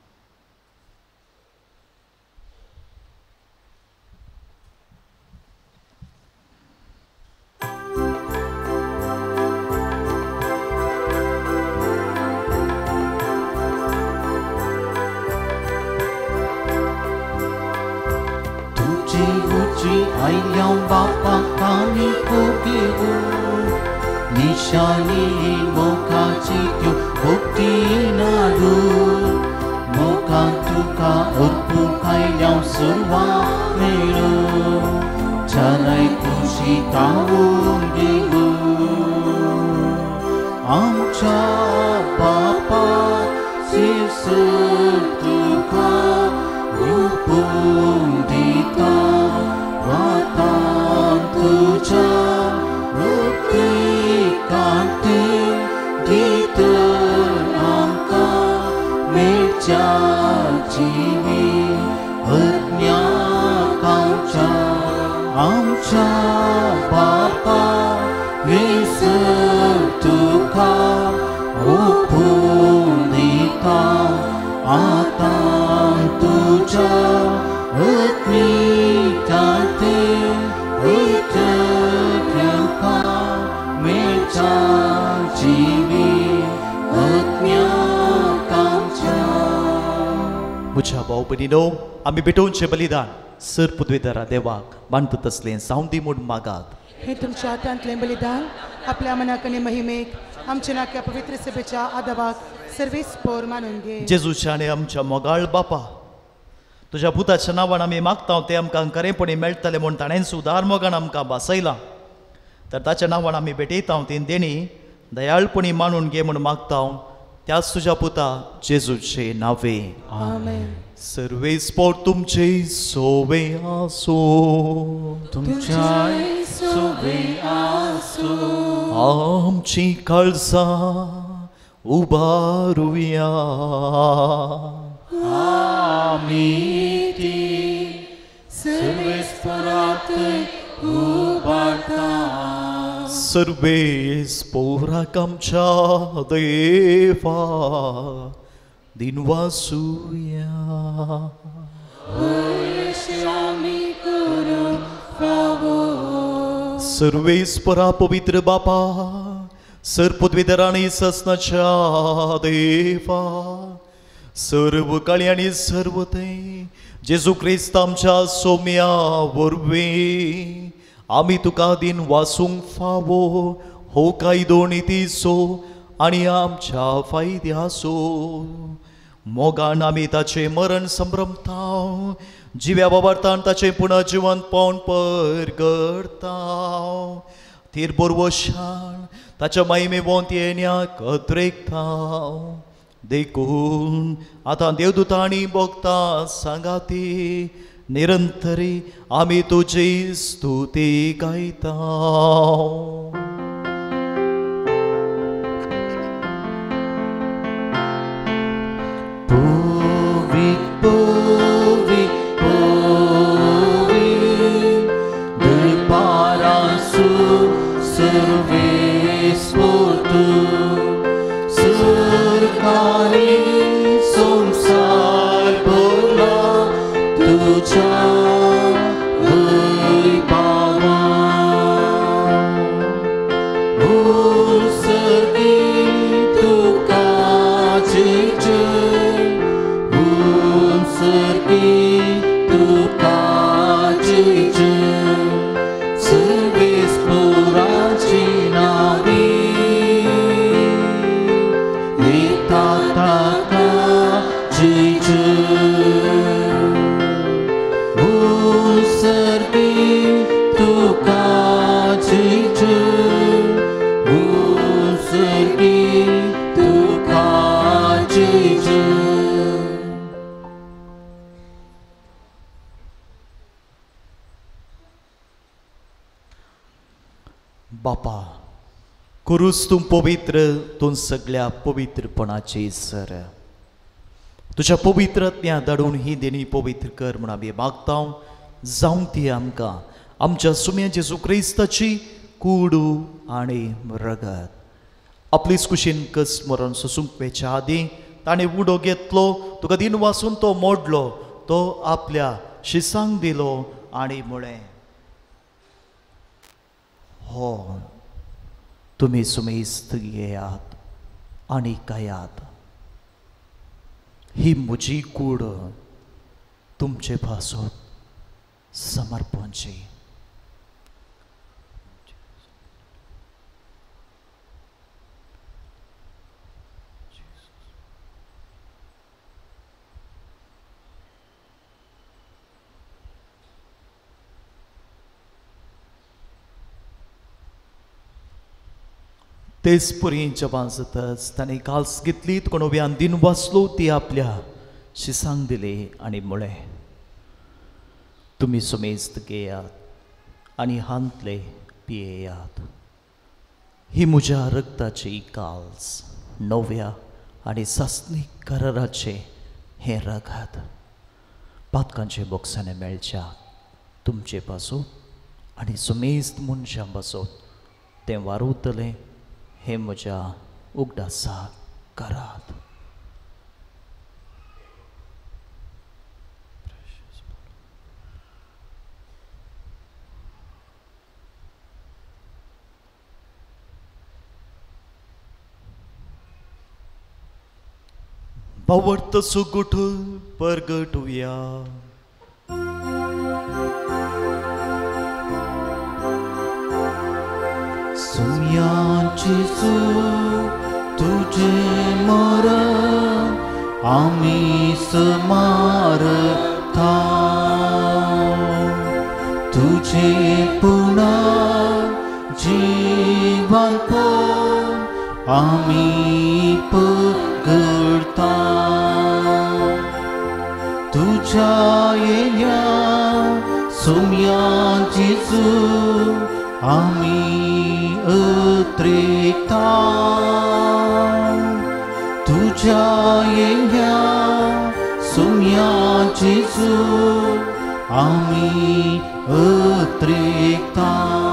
तुजी उची आयल्या बापाक आमी कोगेवूं, निशानी मोगाची त्यो भोगती नाडू. मोगान तुका अर्पूक आयल्या सुरवात मेळो, चलय तुजी कावून दिवू. आमच्या बापा सिरसर तुका रूपून दिता. वातान तुज्या रुतीकांतीन दितर आमकां मेळच्या जिवीत अज्ञाक आमच्या. आमच्या बापा येसर तुका ओपून दिता. आतां तुज्या अज्ञाकांतीन मेळच्या जिवीत अज्ञाक आमच्या. म्हज्या भाव भयणीनो, आमी भेटोवचें बलिदान सर पदवीधरा देवाक मानता तसलें जावं दी म्हूण मागात. हे तुमच्या हातांतलें बलिदान आपल्या मनाक आनी महिमेक आमच्या नाक्या पवित्र सभेच्या आदाबाक सर्वेस्पोर मानून घे. जेजूच्या आनी आमच्या मोगाळ बापा, तुज्या पुताच्या नांवान आमी मागता तें आमकां खरेपणी मेळटलें म्हूण ताणें सुदार मोगान आमकां बासयलां. तर ताच्या नांवान आमी भेटयता ती देणी दयाळपणी मानून घे म्हूण मागता त्याच तुज्या पुता जेजूचे नावे. आमेन. सर्वेस्पोर तुमचे सोवे आसो. तुमच्या सोबे आसो. आमची काळजां उबारुया. आमी ती सर्वेस्परात उबारता. सर्वेस्पोराक आमच्या देवा दिनवासुया. आमी करून फावो. सर्वेस्परा पवित्र बापा, सर पदवीधर आनी ससनाच्या देवा, सर्व काळी आनी सर्व ते जेजू क्रिस्त आमच्या सोम्या वरवीं आमी तुका दिन वासूंक फावो. हो कायदो नितीसो आनी आमच्या फायद्यासो. मोगान आमी ताचे मरण संभ्रमता, जिव्या वावरतान ताचे पुनः जिवंतपण परगडता. तीर बोरवशान ताच्या महिमे वोंत येण्याक अद्रेकता. देखून आतां देवदूतां आनी भोगतां सांगाती निरंतरी आमी तुजी स्तुती गायता. Povit, povit, povit, de parasu सर्वेस्पोर तू. सरकारी संसार भरला तुझ्या वैभवान. उत्सर्गी तुका जय जय. उत्सर्गी तुका जय जय. सर्वेस्पोराची नावी येता ताका जय जय. उत्सर्गी तुका जय जय. उत्सर्गी तुका जय जय. बापा, करूस तूं पवित्र, तूं सगळ्या पवित्रपणाची सर. तुज्या पवित्रत्या धाडून ही देणी पवित्र कर म्हूण आमी मागता. जावं ती आमकां आमच्या सुम्या जेजू क्रिस्ताची कुडू आनी रगत. आपलीच कुशीन कस मरण सोसूंक वेच्या आदीं ताणें उडो घेतलो, तुका दिन वासून तो मोडलो, तो आपल्या शिसांक दिलो आनी म्हळें, हो तुमी सुमेस्त घेयात आनी खायात. ही म्हजी कूड तुमचे पासून समर्पणची. तेच परी जेव्हा जाताच ताणें काल्स घेतली, कोणोव्यान दिन वाचलो, ती आपल्या शिसांक दिली आनी म्हळें, तुमी सुमेस्त घेयात आनी हांतले पियेयात. ही म्हज्या रक्ताची काल्स, नव्या आनी सासनीक कराराचे हें रगत. पातकांचे बोक्साने मेळच्या तुमचे पासून आनी सुमेस्त मनशां पासून तें वारुतलें हे म्हज्या उगडासा करात. भावर्त सुगुठ परगटुया. सुमयांची सू तुझे मरण आम्ही समारता तुझे पुन्हा जीवन पण आम्ही पगडता तुझ्या येण्या सुमयांची सू आम्ही अत्रेकता तुझ्या येण्या सुमयांची सू आम्ही अत्रेकता.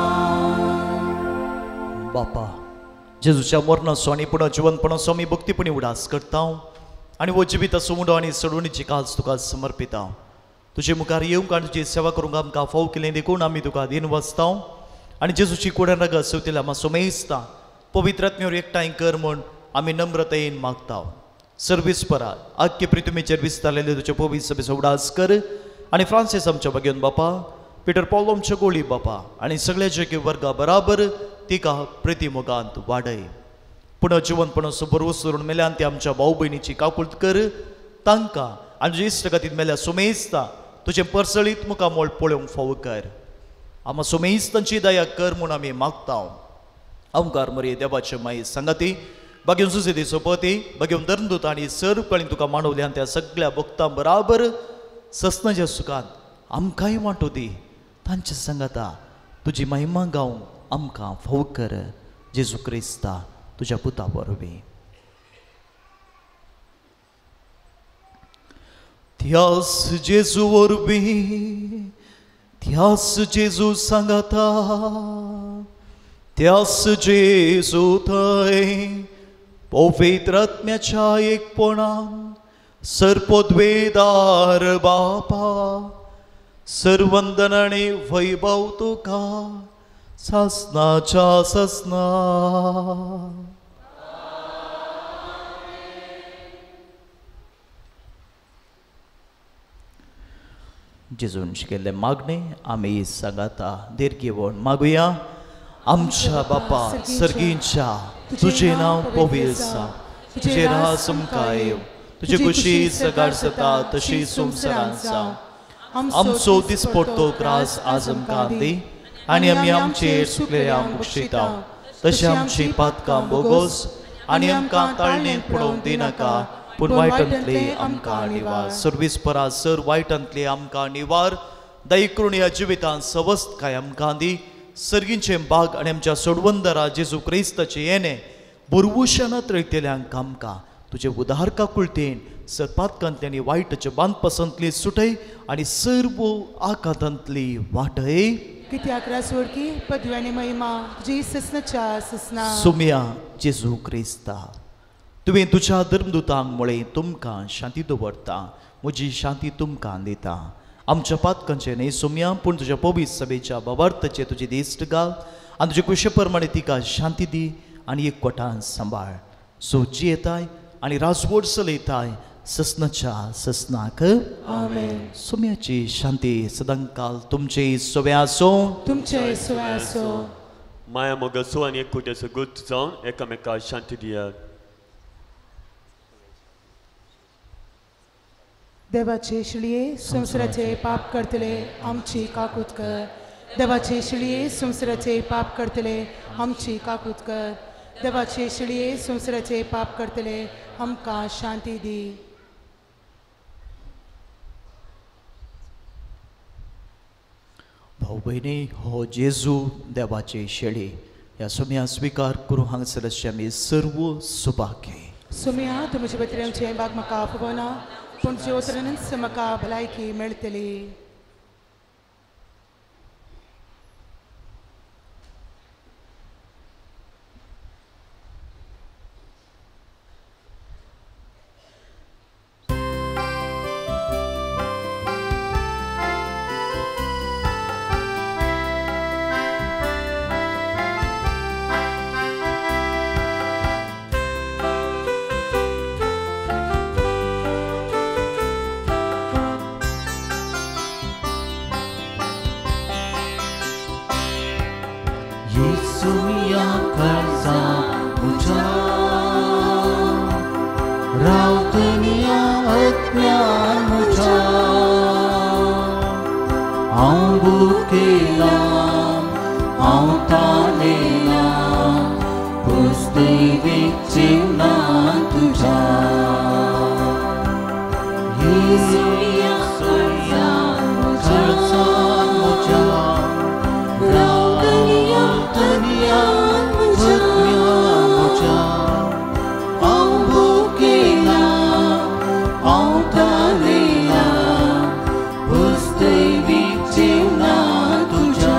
बापा जेजूच्या मरणाचो आनी पुन्हा जिवंतपणाचो आमी भक्तीपणी उडास करता आनी वो जिविताचो उंडो आनी सडवणीची काज तुका समर्पिता. तुजे मुखार येवंक आनी तुजी सेवा करूंक आमकां फाव केलें देखून आमी तुका दिन वचता आनी जेजूची कुडन रगत सवतिल्या मातसो मेजता. पवित्र आत्म्यावर एकठांय कर म्हूण आमी नम्रतायेन मागता. सर्वीस परात आख्खे प्रितुमेचेर विस्तारलेले तुजे पवित्र सभेचो उडास कर आनी फ्रांसीस आमच्या भगियन बापा, पिटर पॉल आमच्या गोळी बापा आनी सगळ्या जगे वर्गा बराबर तिका प्रतिमोगांत वाडय. पुन्हा जिवंतपणाचो बरोवस करून मेल्यान ते आमच्या भाऊ भयणीची काकुळट कर. तांकां आनी तुजे इश्ट खातीर मेल्या सुमेजता तुजें परसळीत मुखार मोळ पळोवंक फाव कर. आमी सुमेजतांची दया कर म्हूण आमी मागता. ओंकार मरी देवाचे माई सांगाती भाग्यवन सुसेतीचो पती भाग्यवन धर्मदूत आनी सर्वकाळी तुका मांडवल्या त्या सगळ्या भक्तां बराबर ससनाच्या सुखांत आमकांय वांटो दी. तांच्या संगता तुजी महिमा गावंक आमकां फाव कर. जेजू क्रिस्ता तुज्या पुता वरवीं. त्यास जेजू वरवीं त्यास जेजू सांगता त्यास जेजू थंय पवित्र आत्म्याच्या एकपणान सर्पोद्वेदार बापा सर्वंदन आनी वैभव तुका सासनाच्या ससना. जेजून शिकयल्ले मागणे आमी सांगाता देर घेवन मागुया. आमच्या बापा सर्गींच्या तुझे नांव पवित्र आसा तुझे रास आमकां येव तुझी खुशी सकाळ जाता तशी संवसारांत जावं. आमचो दिसपडटो त्रास आज आमकां दी आनी आमी आमचेर चुकलेल्यांक बक्षिता तशें आमची पातकां बोगोस आनी आमकां ताळणेंत पडोवंक दिनाका पूण वायटांतली आमकां निवार. सर्वीस परां सर वायटांतली आमकां निवार. दया करून ह्या जिवितांत सवस्त काय आमकां दी. सर्गींचे भाग आनी आमच्या सोडवंदरा जेजू क्रिस्ताचे येणे बुरवुशानात रयतल्यांक आमकां तुजे उदार काकुळटेन सरपातकांतली आनी वायटाचे बांद पसंतली सुटय आनी सर्व आकांतांतली वाटय. कित्याक रासवडकी पदवी आनी महिमा जी ससनाच्या ससना. सुम्या जेजू क्रिस्ता तुवें तुज्या धर्मदुतांक म्हळें तुमकां शांती दवरता म्हजी शांती तुमकां दिता. आमच्या पातकांचे न्ही सुम्या पूण तुज्या पवित्र सभेच्या बाबार्थाचे तुजे दिश्ट घाल आनी तुजे कुशे प्रमाणे तिका शांती दी आनी एकवटान सांबाळ. सो जियेताय आनी राजवट चलयताय ससनाच्या ससनाक. आमेन. सुम्याची शांती सदांकाल तुमचे सोव्या आसूं. तुमचे सोव्या आसूं. माया मोगाचो आनी एकवट्याचो गुट जावन एकामेकाक शांती दियात. देवाचे शिळये संवसाराचे पाप करतले आमची काकूत कर. देवाचे शिळये संवसाराचे पाप करतले आमची काकूत कर. देवाचे शिळये संवसाराचे पाप करतले आमकां शांती दी. भाऊ भयणी हो जेजू देवाचे शेळी ह्या सुम्या स्वीकार करूं हांगसर आमी सर्व सुभाग्य. सुम्या तुमचे भितर आमचे भाग म्हाका फुगोना पूण तुजे उतरांनीच म्हाका भलायकी मेळटली. Yesu ya आवतालेला पुस्तैविक जीवनात तुझ्या येसुया खळसात मुझ्या रावतनिया तनिया जगम्या मुझ्या आवभोगेला आवतालेला पुस्तैविक जीवनात तुझ्या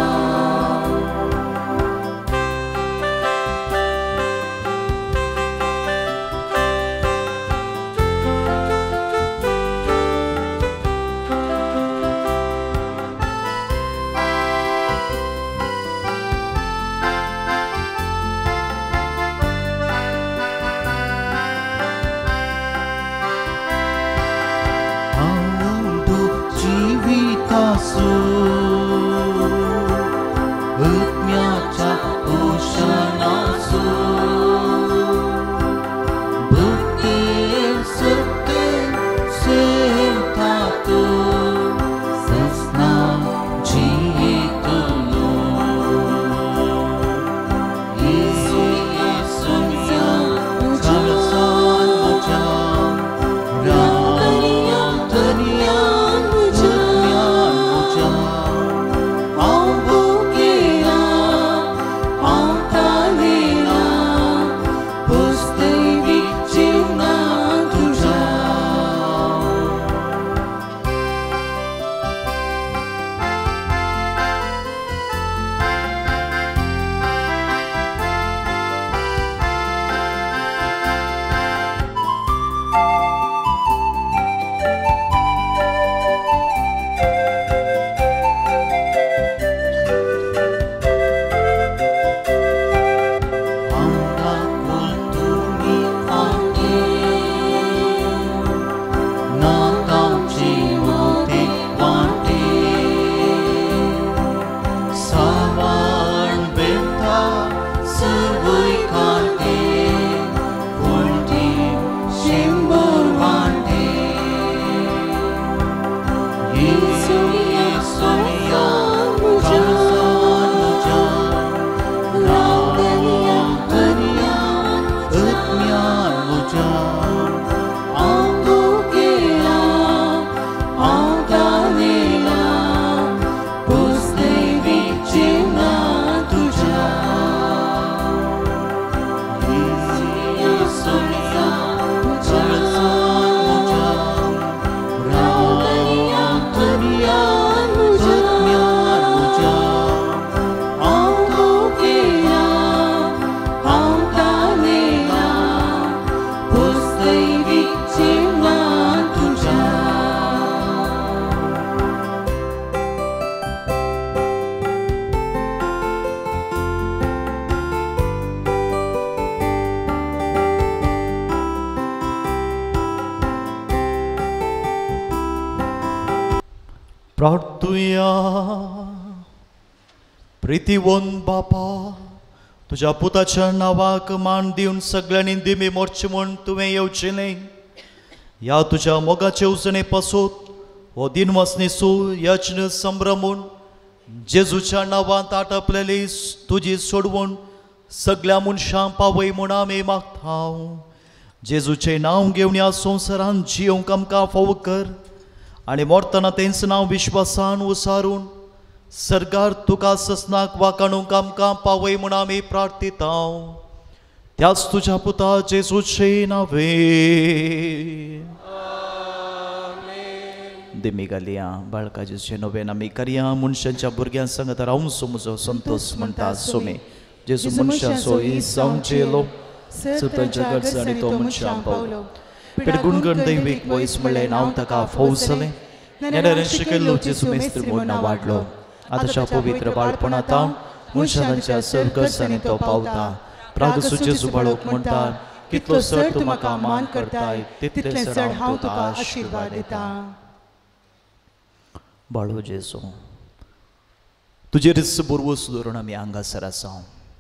आनंद जीवितासु आत्म्याच्या पोषणासु भक्ती सत्य सेवतातु सस्ना जियेतलो येसु येसुया खळसात मुझ्या रावतनिया तनिया जगम्या मुझ्या आवभोगेला आवतालेला पुस्तैविक जीवनात तुझ्या प्रार्थूया. प्रितीवंत बापा, तुझ्या पुताच्या नावाक मान दिवन सगळ्यांनी दिमी मोर्चे म्हूण तुवें येवचेलें. ह्या तुझ्या मोगाचे उजणे पासोत हो दिनवासनी सू यज्ञ संभ्रमून जेजूच्या नांवांत आटपलेली तुजी सोडवून सगळ्या मनशां पावय म्हूण आमी मागता. जेजूचें नांव घेवन ह्या संवसारांत जियोंक आमकां फावो कर आनी मोरतना तेंच नांव विश्वासान उसारून सरकार तुका ससनाक वाकाणूंक आमकां पावय म्हूण आमी प्रार्थिता. त्याच तुझ्या पुता जेजूचे नांवे दिमी घालया. बाळका जेजूचे नवें आमी करया. मनशांच्या भुरग्यां सांगत रावून म्हजो संतोष म्हणटा सोमे. जेजू मनशांचो इस जावन जेलो सतांच्या गरज आनी तो मनशां पावलो. पेड गुणगण दैवीक वयस म्हणलें नांव ताका फौसलें. नेडाऱ्यान शिकयलो जेजू मेस्त्र म्हूण नांव वाडलो. आतांच्या पवित्र बाळपणांत मनशांच्या सर्गसांनी तो पावता. प्रागसू जेजू बाळोक म्हणटा कितलो चड तूं म्हाका मान करताय तितले चड हांव तुका आशिर्वाद दिता. बाळो जेजू, तुजेर बरवस धरून आमी हांगासर आसा.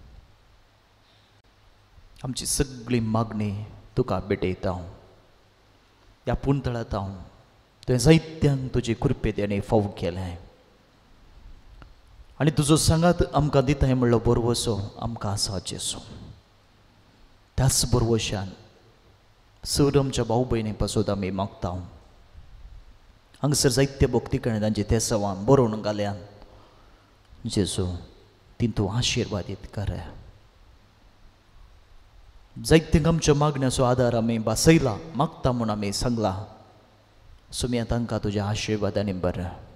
आमची सगळी मागणी तुका भेटयता. ह्या पुंतळांत हांव तुवें जायत्यांक तुजे कृपेद्याने फावो केलें आनी तुजो सांगात आमकां दिताय म्हणलो बरवसो आमकां आसा जेसू. त्याच बरवशान सर आमच्या भाऊ भयणी पासून आमी मागता. हांगसर जायते भक्तीकणे तांचे ते सवान बरोवन घाल्यान जेसू ती तूं आशिर्वादीत कर. जायत्यांक आमच्या मागण्याचो आदार आमी बासयला मागता म्हूण आमी सांगला. सुम्या तांकां तुज्या आशिर्वादांनी बर.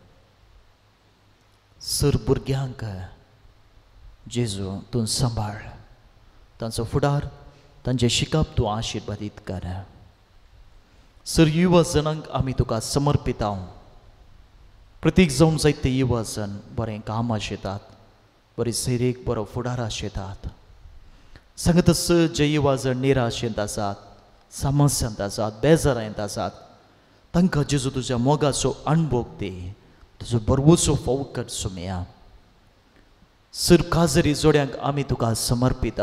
सर भुरग्यांक जेजू तूं सांबाळ. तांचो फुडार तांचे शिकप तूं आशिर्वादीत कर. सर युवा जनांक आमी तुका समर्पिता. प्रत्येक जावन जायते युवा जन बरें काम आशितात, बरी सैरीक बरो फुडार आशितात. सांगतस जे युवा जण निराशेंत आसात, समस्यांत आसात, बेजारांत आसात, तांकां जेजू तुज्या मोगाचो अणभव दी. तुजो बरवचो फाव कर सुमया. सर काजरी जोड्यांक आमी तुका समर्पिता.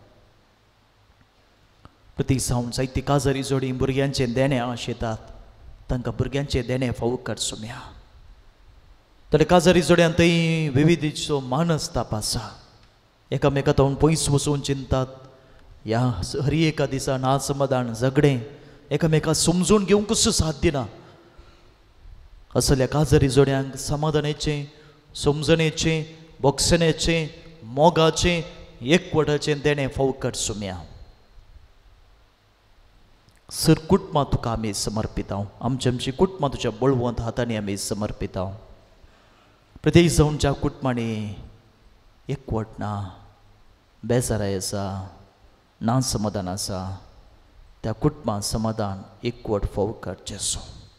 प्रत्येक जावन जायती काजरी जोडी भुरग्यांचे देणे आशितात, तांकां भुरग्यांचे देणे फाव कर सुमया. तर काजरी जोड्यान थंय विविधीचो मानस ताप आसा. एकामेकांत पयस वचून चिंतात. ह्या हर एका दिसा ना समाधान झगडें एकामेकाक समजून घेवंकच साध्य ना. असल्या काजरी जोड्यांक समाधानाचें, समजणेचें, बोगसणेचें, मोगाचें, एकवटाचें देणें फाव कर सुमया. सर कुटुंबां तुका आमी समर्पिता. आमची आमची कुटुंबां तुज्या बळवंत हातांनी आमी समर्पिता. प्रत्येक जावन ज्या कुटुंबांनी एकवट ना, बेजाराय आसा, ना समाधान आसा, त्या कुटुंबां समाधान एकवट फाव कर जेसू.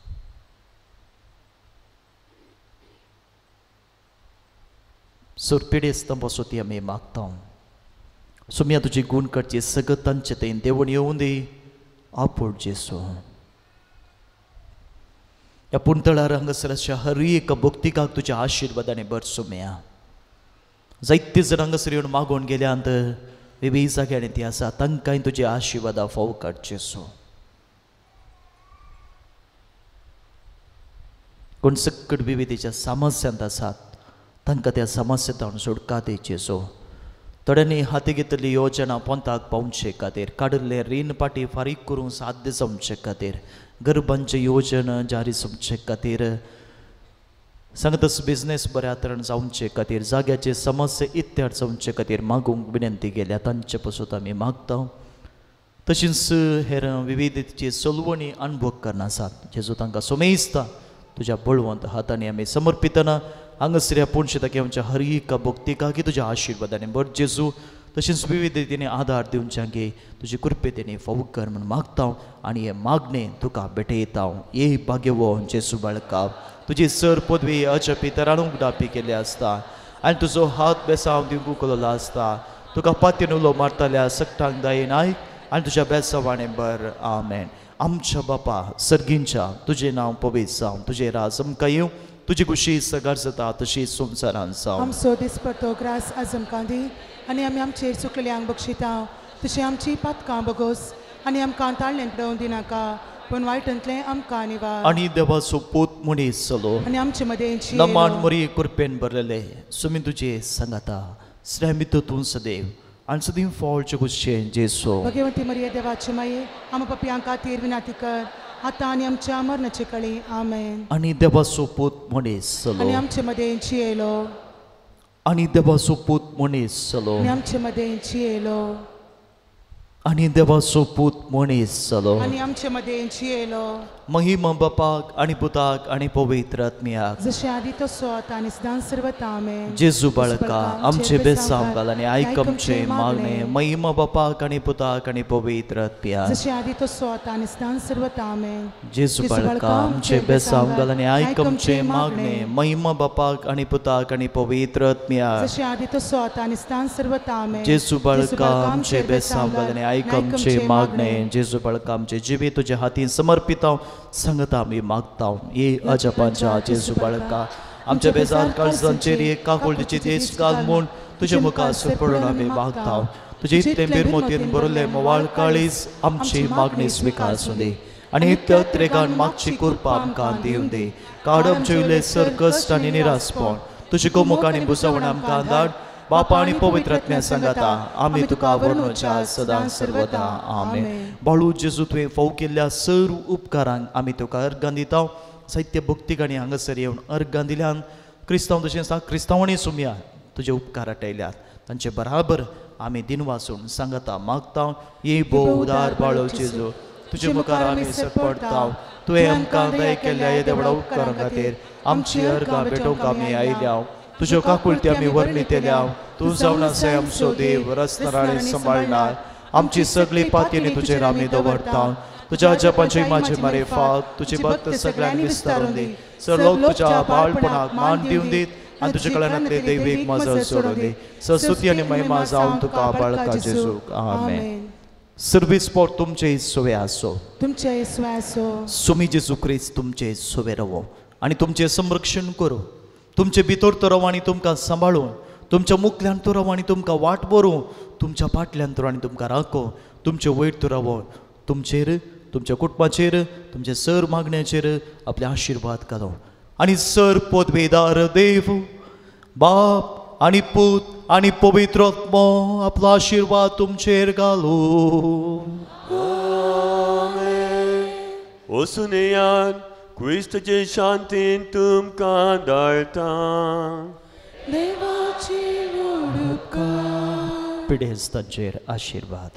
सर पिडेस्तां पासून ती आमी मागता. सुम्या तुजी गूण करची सगळं तांचे थंय देवण येवूं दी. आपूण जेसू ह्या पुंतळार हांगासर अशा हर एक भक्तिकाक तुज्या आशिर्वादाने बर सुमया. जायते जण हांगासर येवन मागून गेल्यांत विवी जाग्यांनी ती आसा, तांकांय तुजी आशिर्वादा फाव कर जेसू. कोण सकट विविधीच्या समस्यांत आसात, तांकां त्या समस्यांत सुटका दी जेसू. थोड्यांनी हाती घेतली योजना पोंताक पावचे खातीर, काडिल्ले रीण पाटी फारीक करूंक साध्य जमचे खातीर, गरबांचे योजना जारी जमचे खातीर, सांगतस बिझनेस बऱ्या तरेन जावचे खातीर, जाग्याचे समस्या इत्यार जावचे खातीर मागूंक विनंती केल्या. तांचे पासून आमी मागता. तशींच हेर विविधतेची चलवणी अणभव करना आसात जेजू तांकां सोमेजता. तुज्या बळवंत हातांनी आमी समर्पितना. हांगासर ह्या पुणशे आमच्या हर एका भक्तिकाकी तुज्या आशिर्वादाने बर जेजू. तशेंच विविधतेने आदार दिवच्या गे तुजी कृपेतेने फाव कर म्हूण मागता. आनी हे मागणे तुका भेटयता. ये भाग्यवो जेजू बाळका. तुजी सर पदवी अजपी तराणूक डापी केले आसता आनी तुजो हात बेसांव दिवंक उखललो आसता. तुका पातयेन उलो मारतल्या सकटांक दायेन आयक आनी तुज्या बेसावाणे बर. आमेन. आमच्या बापा सर्गींच्या तुजें नांव पवित्र जावं, तुजें राज आमकां येवं, तुजी खुशी सगार जाता तशी संवसारांत जावं. आमचो दिसपतो ग्रास आज आमकां दी आनी आमी आमचेर चुकलेल्यांक बक्षिता. तशी आमची पातकां बगोस आनी आमकां ताळ्ळें पडोवंक दिनाका, पूण वायटांतलें आमकां निवार. आनी देवाचो पूत मनीस जालो आनी आमचे मदेंची नमान मरी कृपेन भरलेले सुमी तुजे सांगाता. श्रेमित तूं सदैव आनी सदैव फावळचे कुशें जेसू. भगवंती मरिये देवाचे माये, आम पपियां खातीर विनाती कर आतां आनी आमच्या मरणाचे कळी. आमेन. आनी देवाचो पूत मनीस आनी जालो आमचे मदेंची येयलो आनी देवाचो पूत मनीस जालो आनी आमचे मदेंची येयलो आनी देवाचो पूत मनीस जालो. आनी आमचे मदेंची येयलो. महिमा बापाक आनी पुताक आनी पवित्र आत्म्याक जशें आदी तसो आतां आनी सदां सर्वता. आमेन. जेजू बाळका आमचे बेसांव घाल आनी आयक आमचे मागणे. महिमा बापाक आनी पुताक आनी पवित्र आत्म्याक जशें आदी तसो आतां आनी सदां सर्वता. आमेन. जेजू बाळका आमचे बेसांव घाल आनी आयक आमचे मागणे. महिमा बापाक आनी पुताक आनी पवित्र आत्म्याक जशें आदी तसो आतां आनी सदां सर्वता. आमेन. जेजू बाळका आमचे बेसांव घाल आनी आयक आमचे मागणे. जेजू बाळका आमचे जिबे तुज्या हातीन समर्पिता. सांगता आमी मागता. ये अजपांच्या जेजू बाळका आमच्या बेजार काळजांचेर एक काकुळीची देश घाल म्हूण तुज्या मुखार पडून आमी मागता. तुजे इतले बिरमोतीन बरयल्ले मोवाळ काळीज आमची मागणी स्विकारसूं दी आनी इतल्या त्रेगान मागची कृपा आमकां दिवं दी. काड आमचे उरले सर कश्ट आनी निरासपण तुझे कोमुख आणि बुसवण आमकां धाड बापा आणि पवित्र आत्म्या सांगाता आमी तुका वर्णोच्या सदां सर्वदा आमेन. बाळू जेजू तुवें फाव केल्ल्या सर्व उपकारांक आमी तुका अर्गां दिता. साहित्य भक्ती गाणी हांगासर येवन अर्गां दिल्यान क्रिस्तांव तशेंच क्रिस्तांवांनी सुमया तुजे उपकार आटयल्यात. तांचे बराबर आमी दिन वाचून सांगता मागता ये भोव उदार बाळो जेजू तुजे मुखार आमी सपडटा. तुवें आमकां दया केल्ल्या ह्या देवळा उपकारा खातीर आमची अर्गां भेटोवंक आमी आयल्या. तुज्यो काकुळटी आमी वर्णितल्या. तूं जावन आसाय आमचो देव रस्तराळे सांबाळणार. आमची सगळी पातयेनी तुजेर आमी दवरता. तुज्या जपाची माझी मारे फात तुजी भक्त सगळ्यांनी विस्तारून दी. सर्व तुज्या बाळपणाक मान दिवन दीत आनी तुजे कळ्यांतले दैवीक मजल सोडून दी. सस्तुती आनी महिमा जावन तुका बाळका जेजू आमेन. सर्वीस पोर तुमचे सोवे आसो. तुमचे सोवे आसो. सुमी जेजू क्रिस्त तुमचे सोवे रवो आनी तुमचे संरक्षण करूं. तुमचे भितर तो रवो आनी तुमकां सांबाळूं. तुमच्या मुखल्यान तो रवो आनी तुमकां वाट बरूं. तुमच्या फाटल्यान तो आनी तुमकां राखो. तुमचे वयर तो रवो तुमचेर तुमच्या कुटुंबाचेर तुमचे सर मागण्याचेर आपले आशिर्वाद घालो. आनी सर पदवेदार देव बाप आनी पूत आनी पवित्र आत्मो आपलो आशिर्वाद तुमचेर घालो. वचून येयात क्रिस्ताचे शांतीन तुमकां धाडटा. देवाची उपकार पिडेस्त तांचेर आशिर्वाद.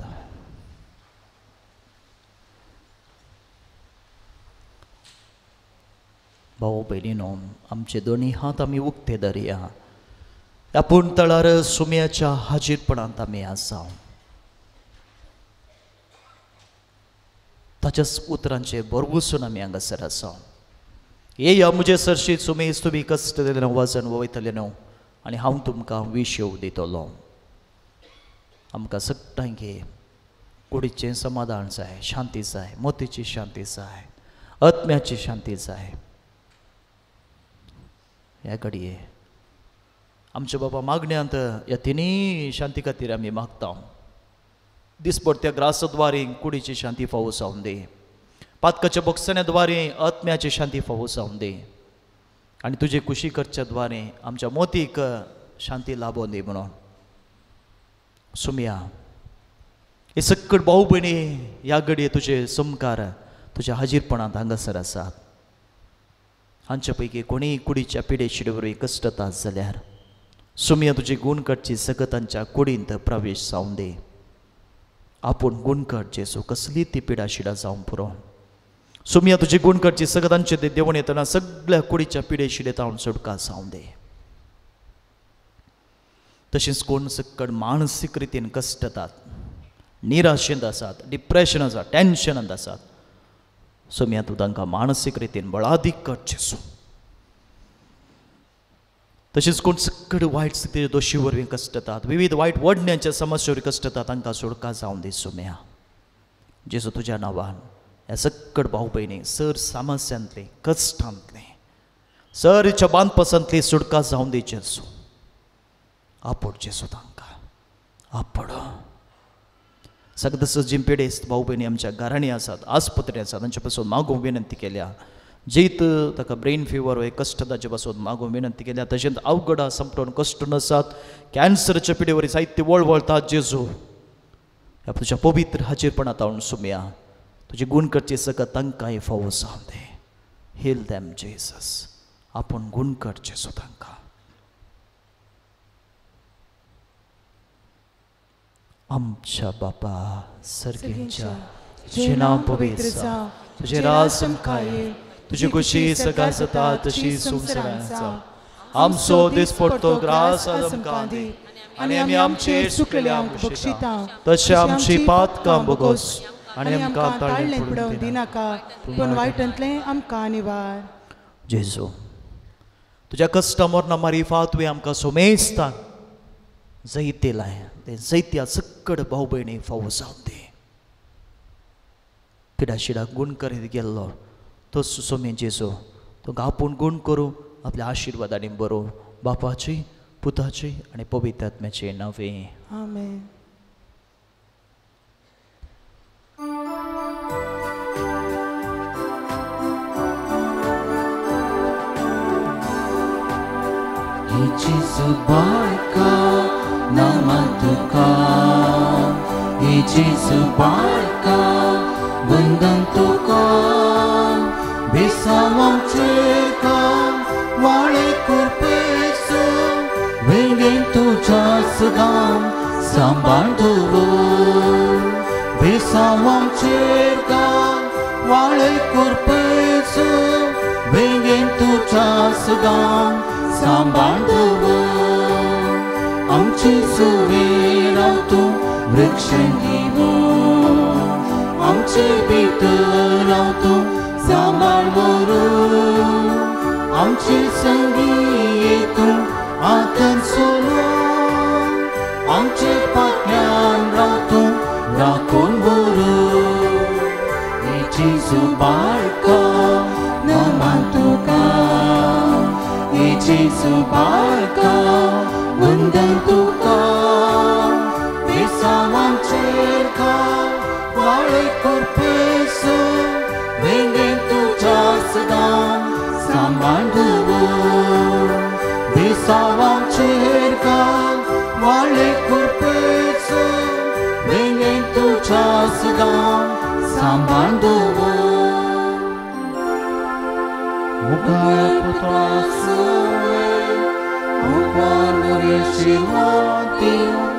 भाऊ भयणीनो आमचे दोनी हात आमी उक्ते धरया. आपूण तळार सुम्याच्या हाजीरपणांत आमी आसा. ताच्याच उतरांचे बरवसून आमी हांगासर आसा. येया म्हजे सरशी सुमेज तुमी कश्ट दिले न्हू वजन वयतले न्हू आनी हांव तुमकां विशेव दितलो. आमकां सगळ्यांक कुडीचें समाधान जाय, शांती जाय, मोतीची शांती जाय, आत्म्याची शांती जाय. ह्या घडये आमच्या बाबा मागण्यांत ह्या तिनी शांती खातीर आमी मागता. दिसपट्ट्या ग्रासाद्वारे कुडीची शांती फावो जावन दी. पातकाच्या बॉक्सांच्या द्वारे आत्म्याची शांती फावो जावन दी. आनी तुजे खुशी करच्या द्वारे आमच्या मोतीक शांती लाभोवन दी म्हणून सुमया. हे सकट भाऊ भयणी ह्या घडये तुजे समकार तुज्या हाजीरपणांत हांगासर आसात. हांच्या पैकी कोणीय कुडीच्या पिडे शिडेवरवी कश्टतात जाल्यार सुमया तुजी गुणकटची सगतांच्या कुडींत प्रवेश जावन दी. आपूण गुणकट जेसू कसली ती पिडा शिडा जावं पुरो. सुमया तुजी गुणकटची सगतांचे ते देवण येतना सगळ्या कुडीच्या पिडे शिडे तावन सुटका जावं दी. तशेंच कोण सकट मानसीक रितीन कश्टतात, निराशेंत आसात, डिप्रेशन आसा, टेन्शनांत आसात, सुमया तूं तांकां मानसीक रितीन बळादीक कर जेसू. तशेंच कोण सकट वायट स्थितीचे दोशी वरवीं कश्टतात, विविध वायट वडण्याच्या समस्ये वरवीं कश्टतात, तांकां सुटका जावं दी सुमया. जेसू तुज्या नांवान ह्या सकट भाऊ भयणी सर सामस्यांतली, कश्टांतली, सरच्या बांदपसांतली सुटका जावं दी जेसू. आपड जेसू तांकां आपड. सगळे सजीम पिडेस्त भाऊ भयणी आमच्या घरांनी आसात, आस्पत्री आसात, तांचे पासून मागोवंक विनंती केल्या. जीत ताका ब्रेन फिवर हे कश्ट ताचे पासून मागोवंक विनंती केल्या. तशेंच अवघडा संपटून कश्ट नसात, कॅन्सरच्या पिडेवरी साहित्य वळवळतात जेजू. ह्या तुज्या पवित्र हाजीरपणांत हांव सुमया तुजी गुण करची सकत तांकांय फावो जावं दे. Heal them Jesus. आपूण गुण कर जेजू तांकां. आमच्या बापा सर्गींच्या तुझे नाव पवित्र जावं, तुझे राज समकाये, तुझी खुशी सकाळ जाता तशी सुमसरां जावं. आमचो दिसपट्टो ग्रास आज आमकां दी आनी आमी आमचेर सुकलेल्यांक बक्षिता. तशें आमची पातकां बोगोस आनी आमकां ताळ्ळें पडोवंक दिनाका, पूण वायटांतलें आमकां निवार. जेजू तुज्या कश्टा मरणा मारिफा तुवें आमकां सोमेजता जैते लाय. ते जैत्या सकड भाऊ भयणी फावो जावं दी. पिडा शिडा गुण करीत गेल्लो तो सुसोमे जेजू तुका आपूण गुण करूं आपल्या आशिर्वादांनी बरो बापाची, पुताची आनी पवित्र आत्म्याचे नांवे आमेन. Jesu barka nama tuka, Jesu barka bundang tuka, bisa wamceka wale kurpesu, wengin tuja sedang sambantuvu, bisa wamceka wale kurpesu, wengin tuja sedang sambantuvu, amchi suvirautu वृक्षंजीवो आमचे भितरावतो सांबाळ बरो आमचे संगी येतून आदर सोलो आमचे फाटल्यान रावतो राखून बरो जेजू बाळका नमान तुका जेजू बाळका वंदन तुका Wamcerka wale kurpesu, wengin tuja sedang sambantuvu, bisa wamcerka wale kurpesu, wengin tuja sedang sambantuvu. Muka putra suwe, muka nuri shirwati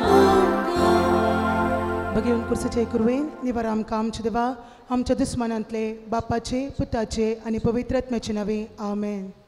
भगवंत कुर्सीचे कुरवेन निवार आमकां आमचे देवा आमच्या दुस्मानांतले बापाचे पुताचे आनी पवित्र आत्म्याचे नवे आमेन.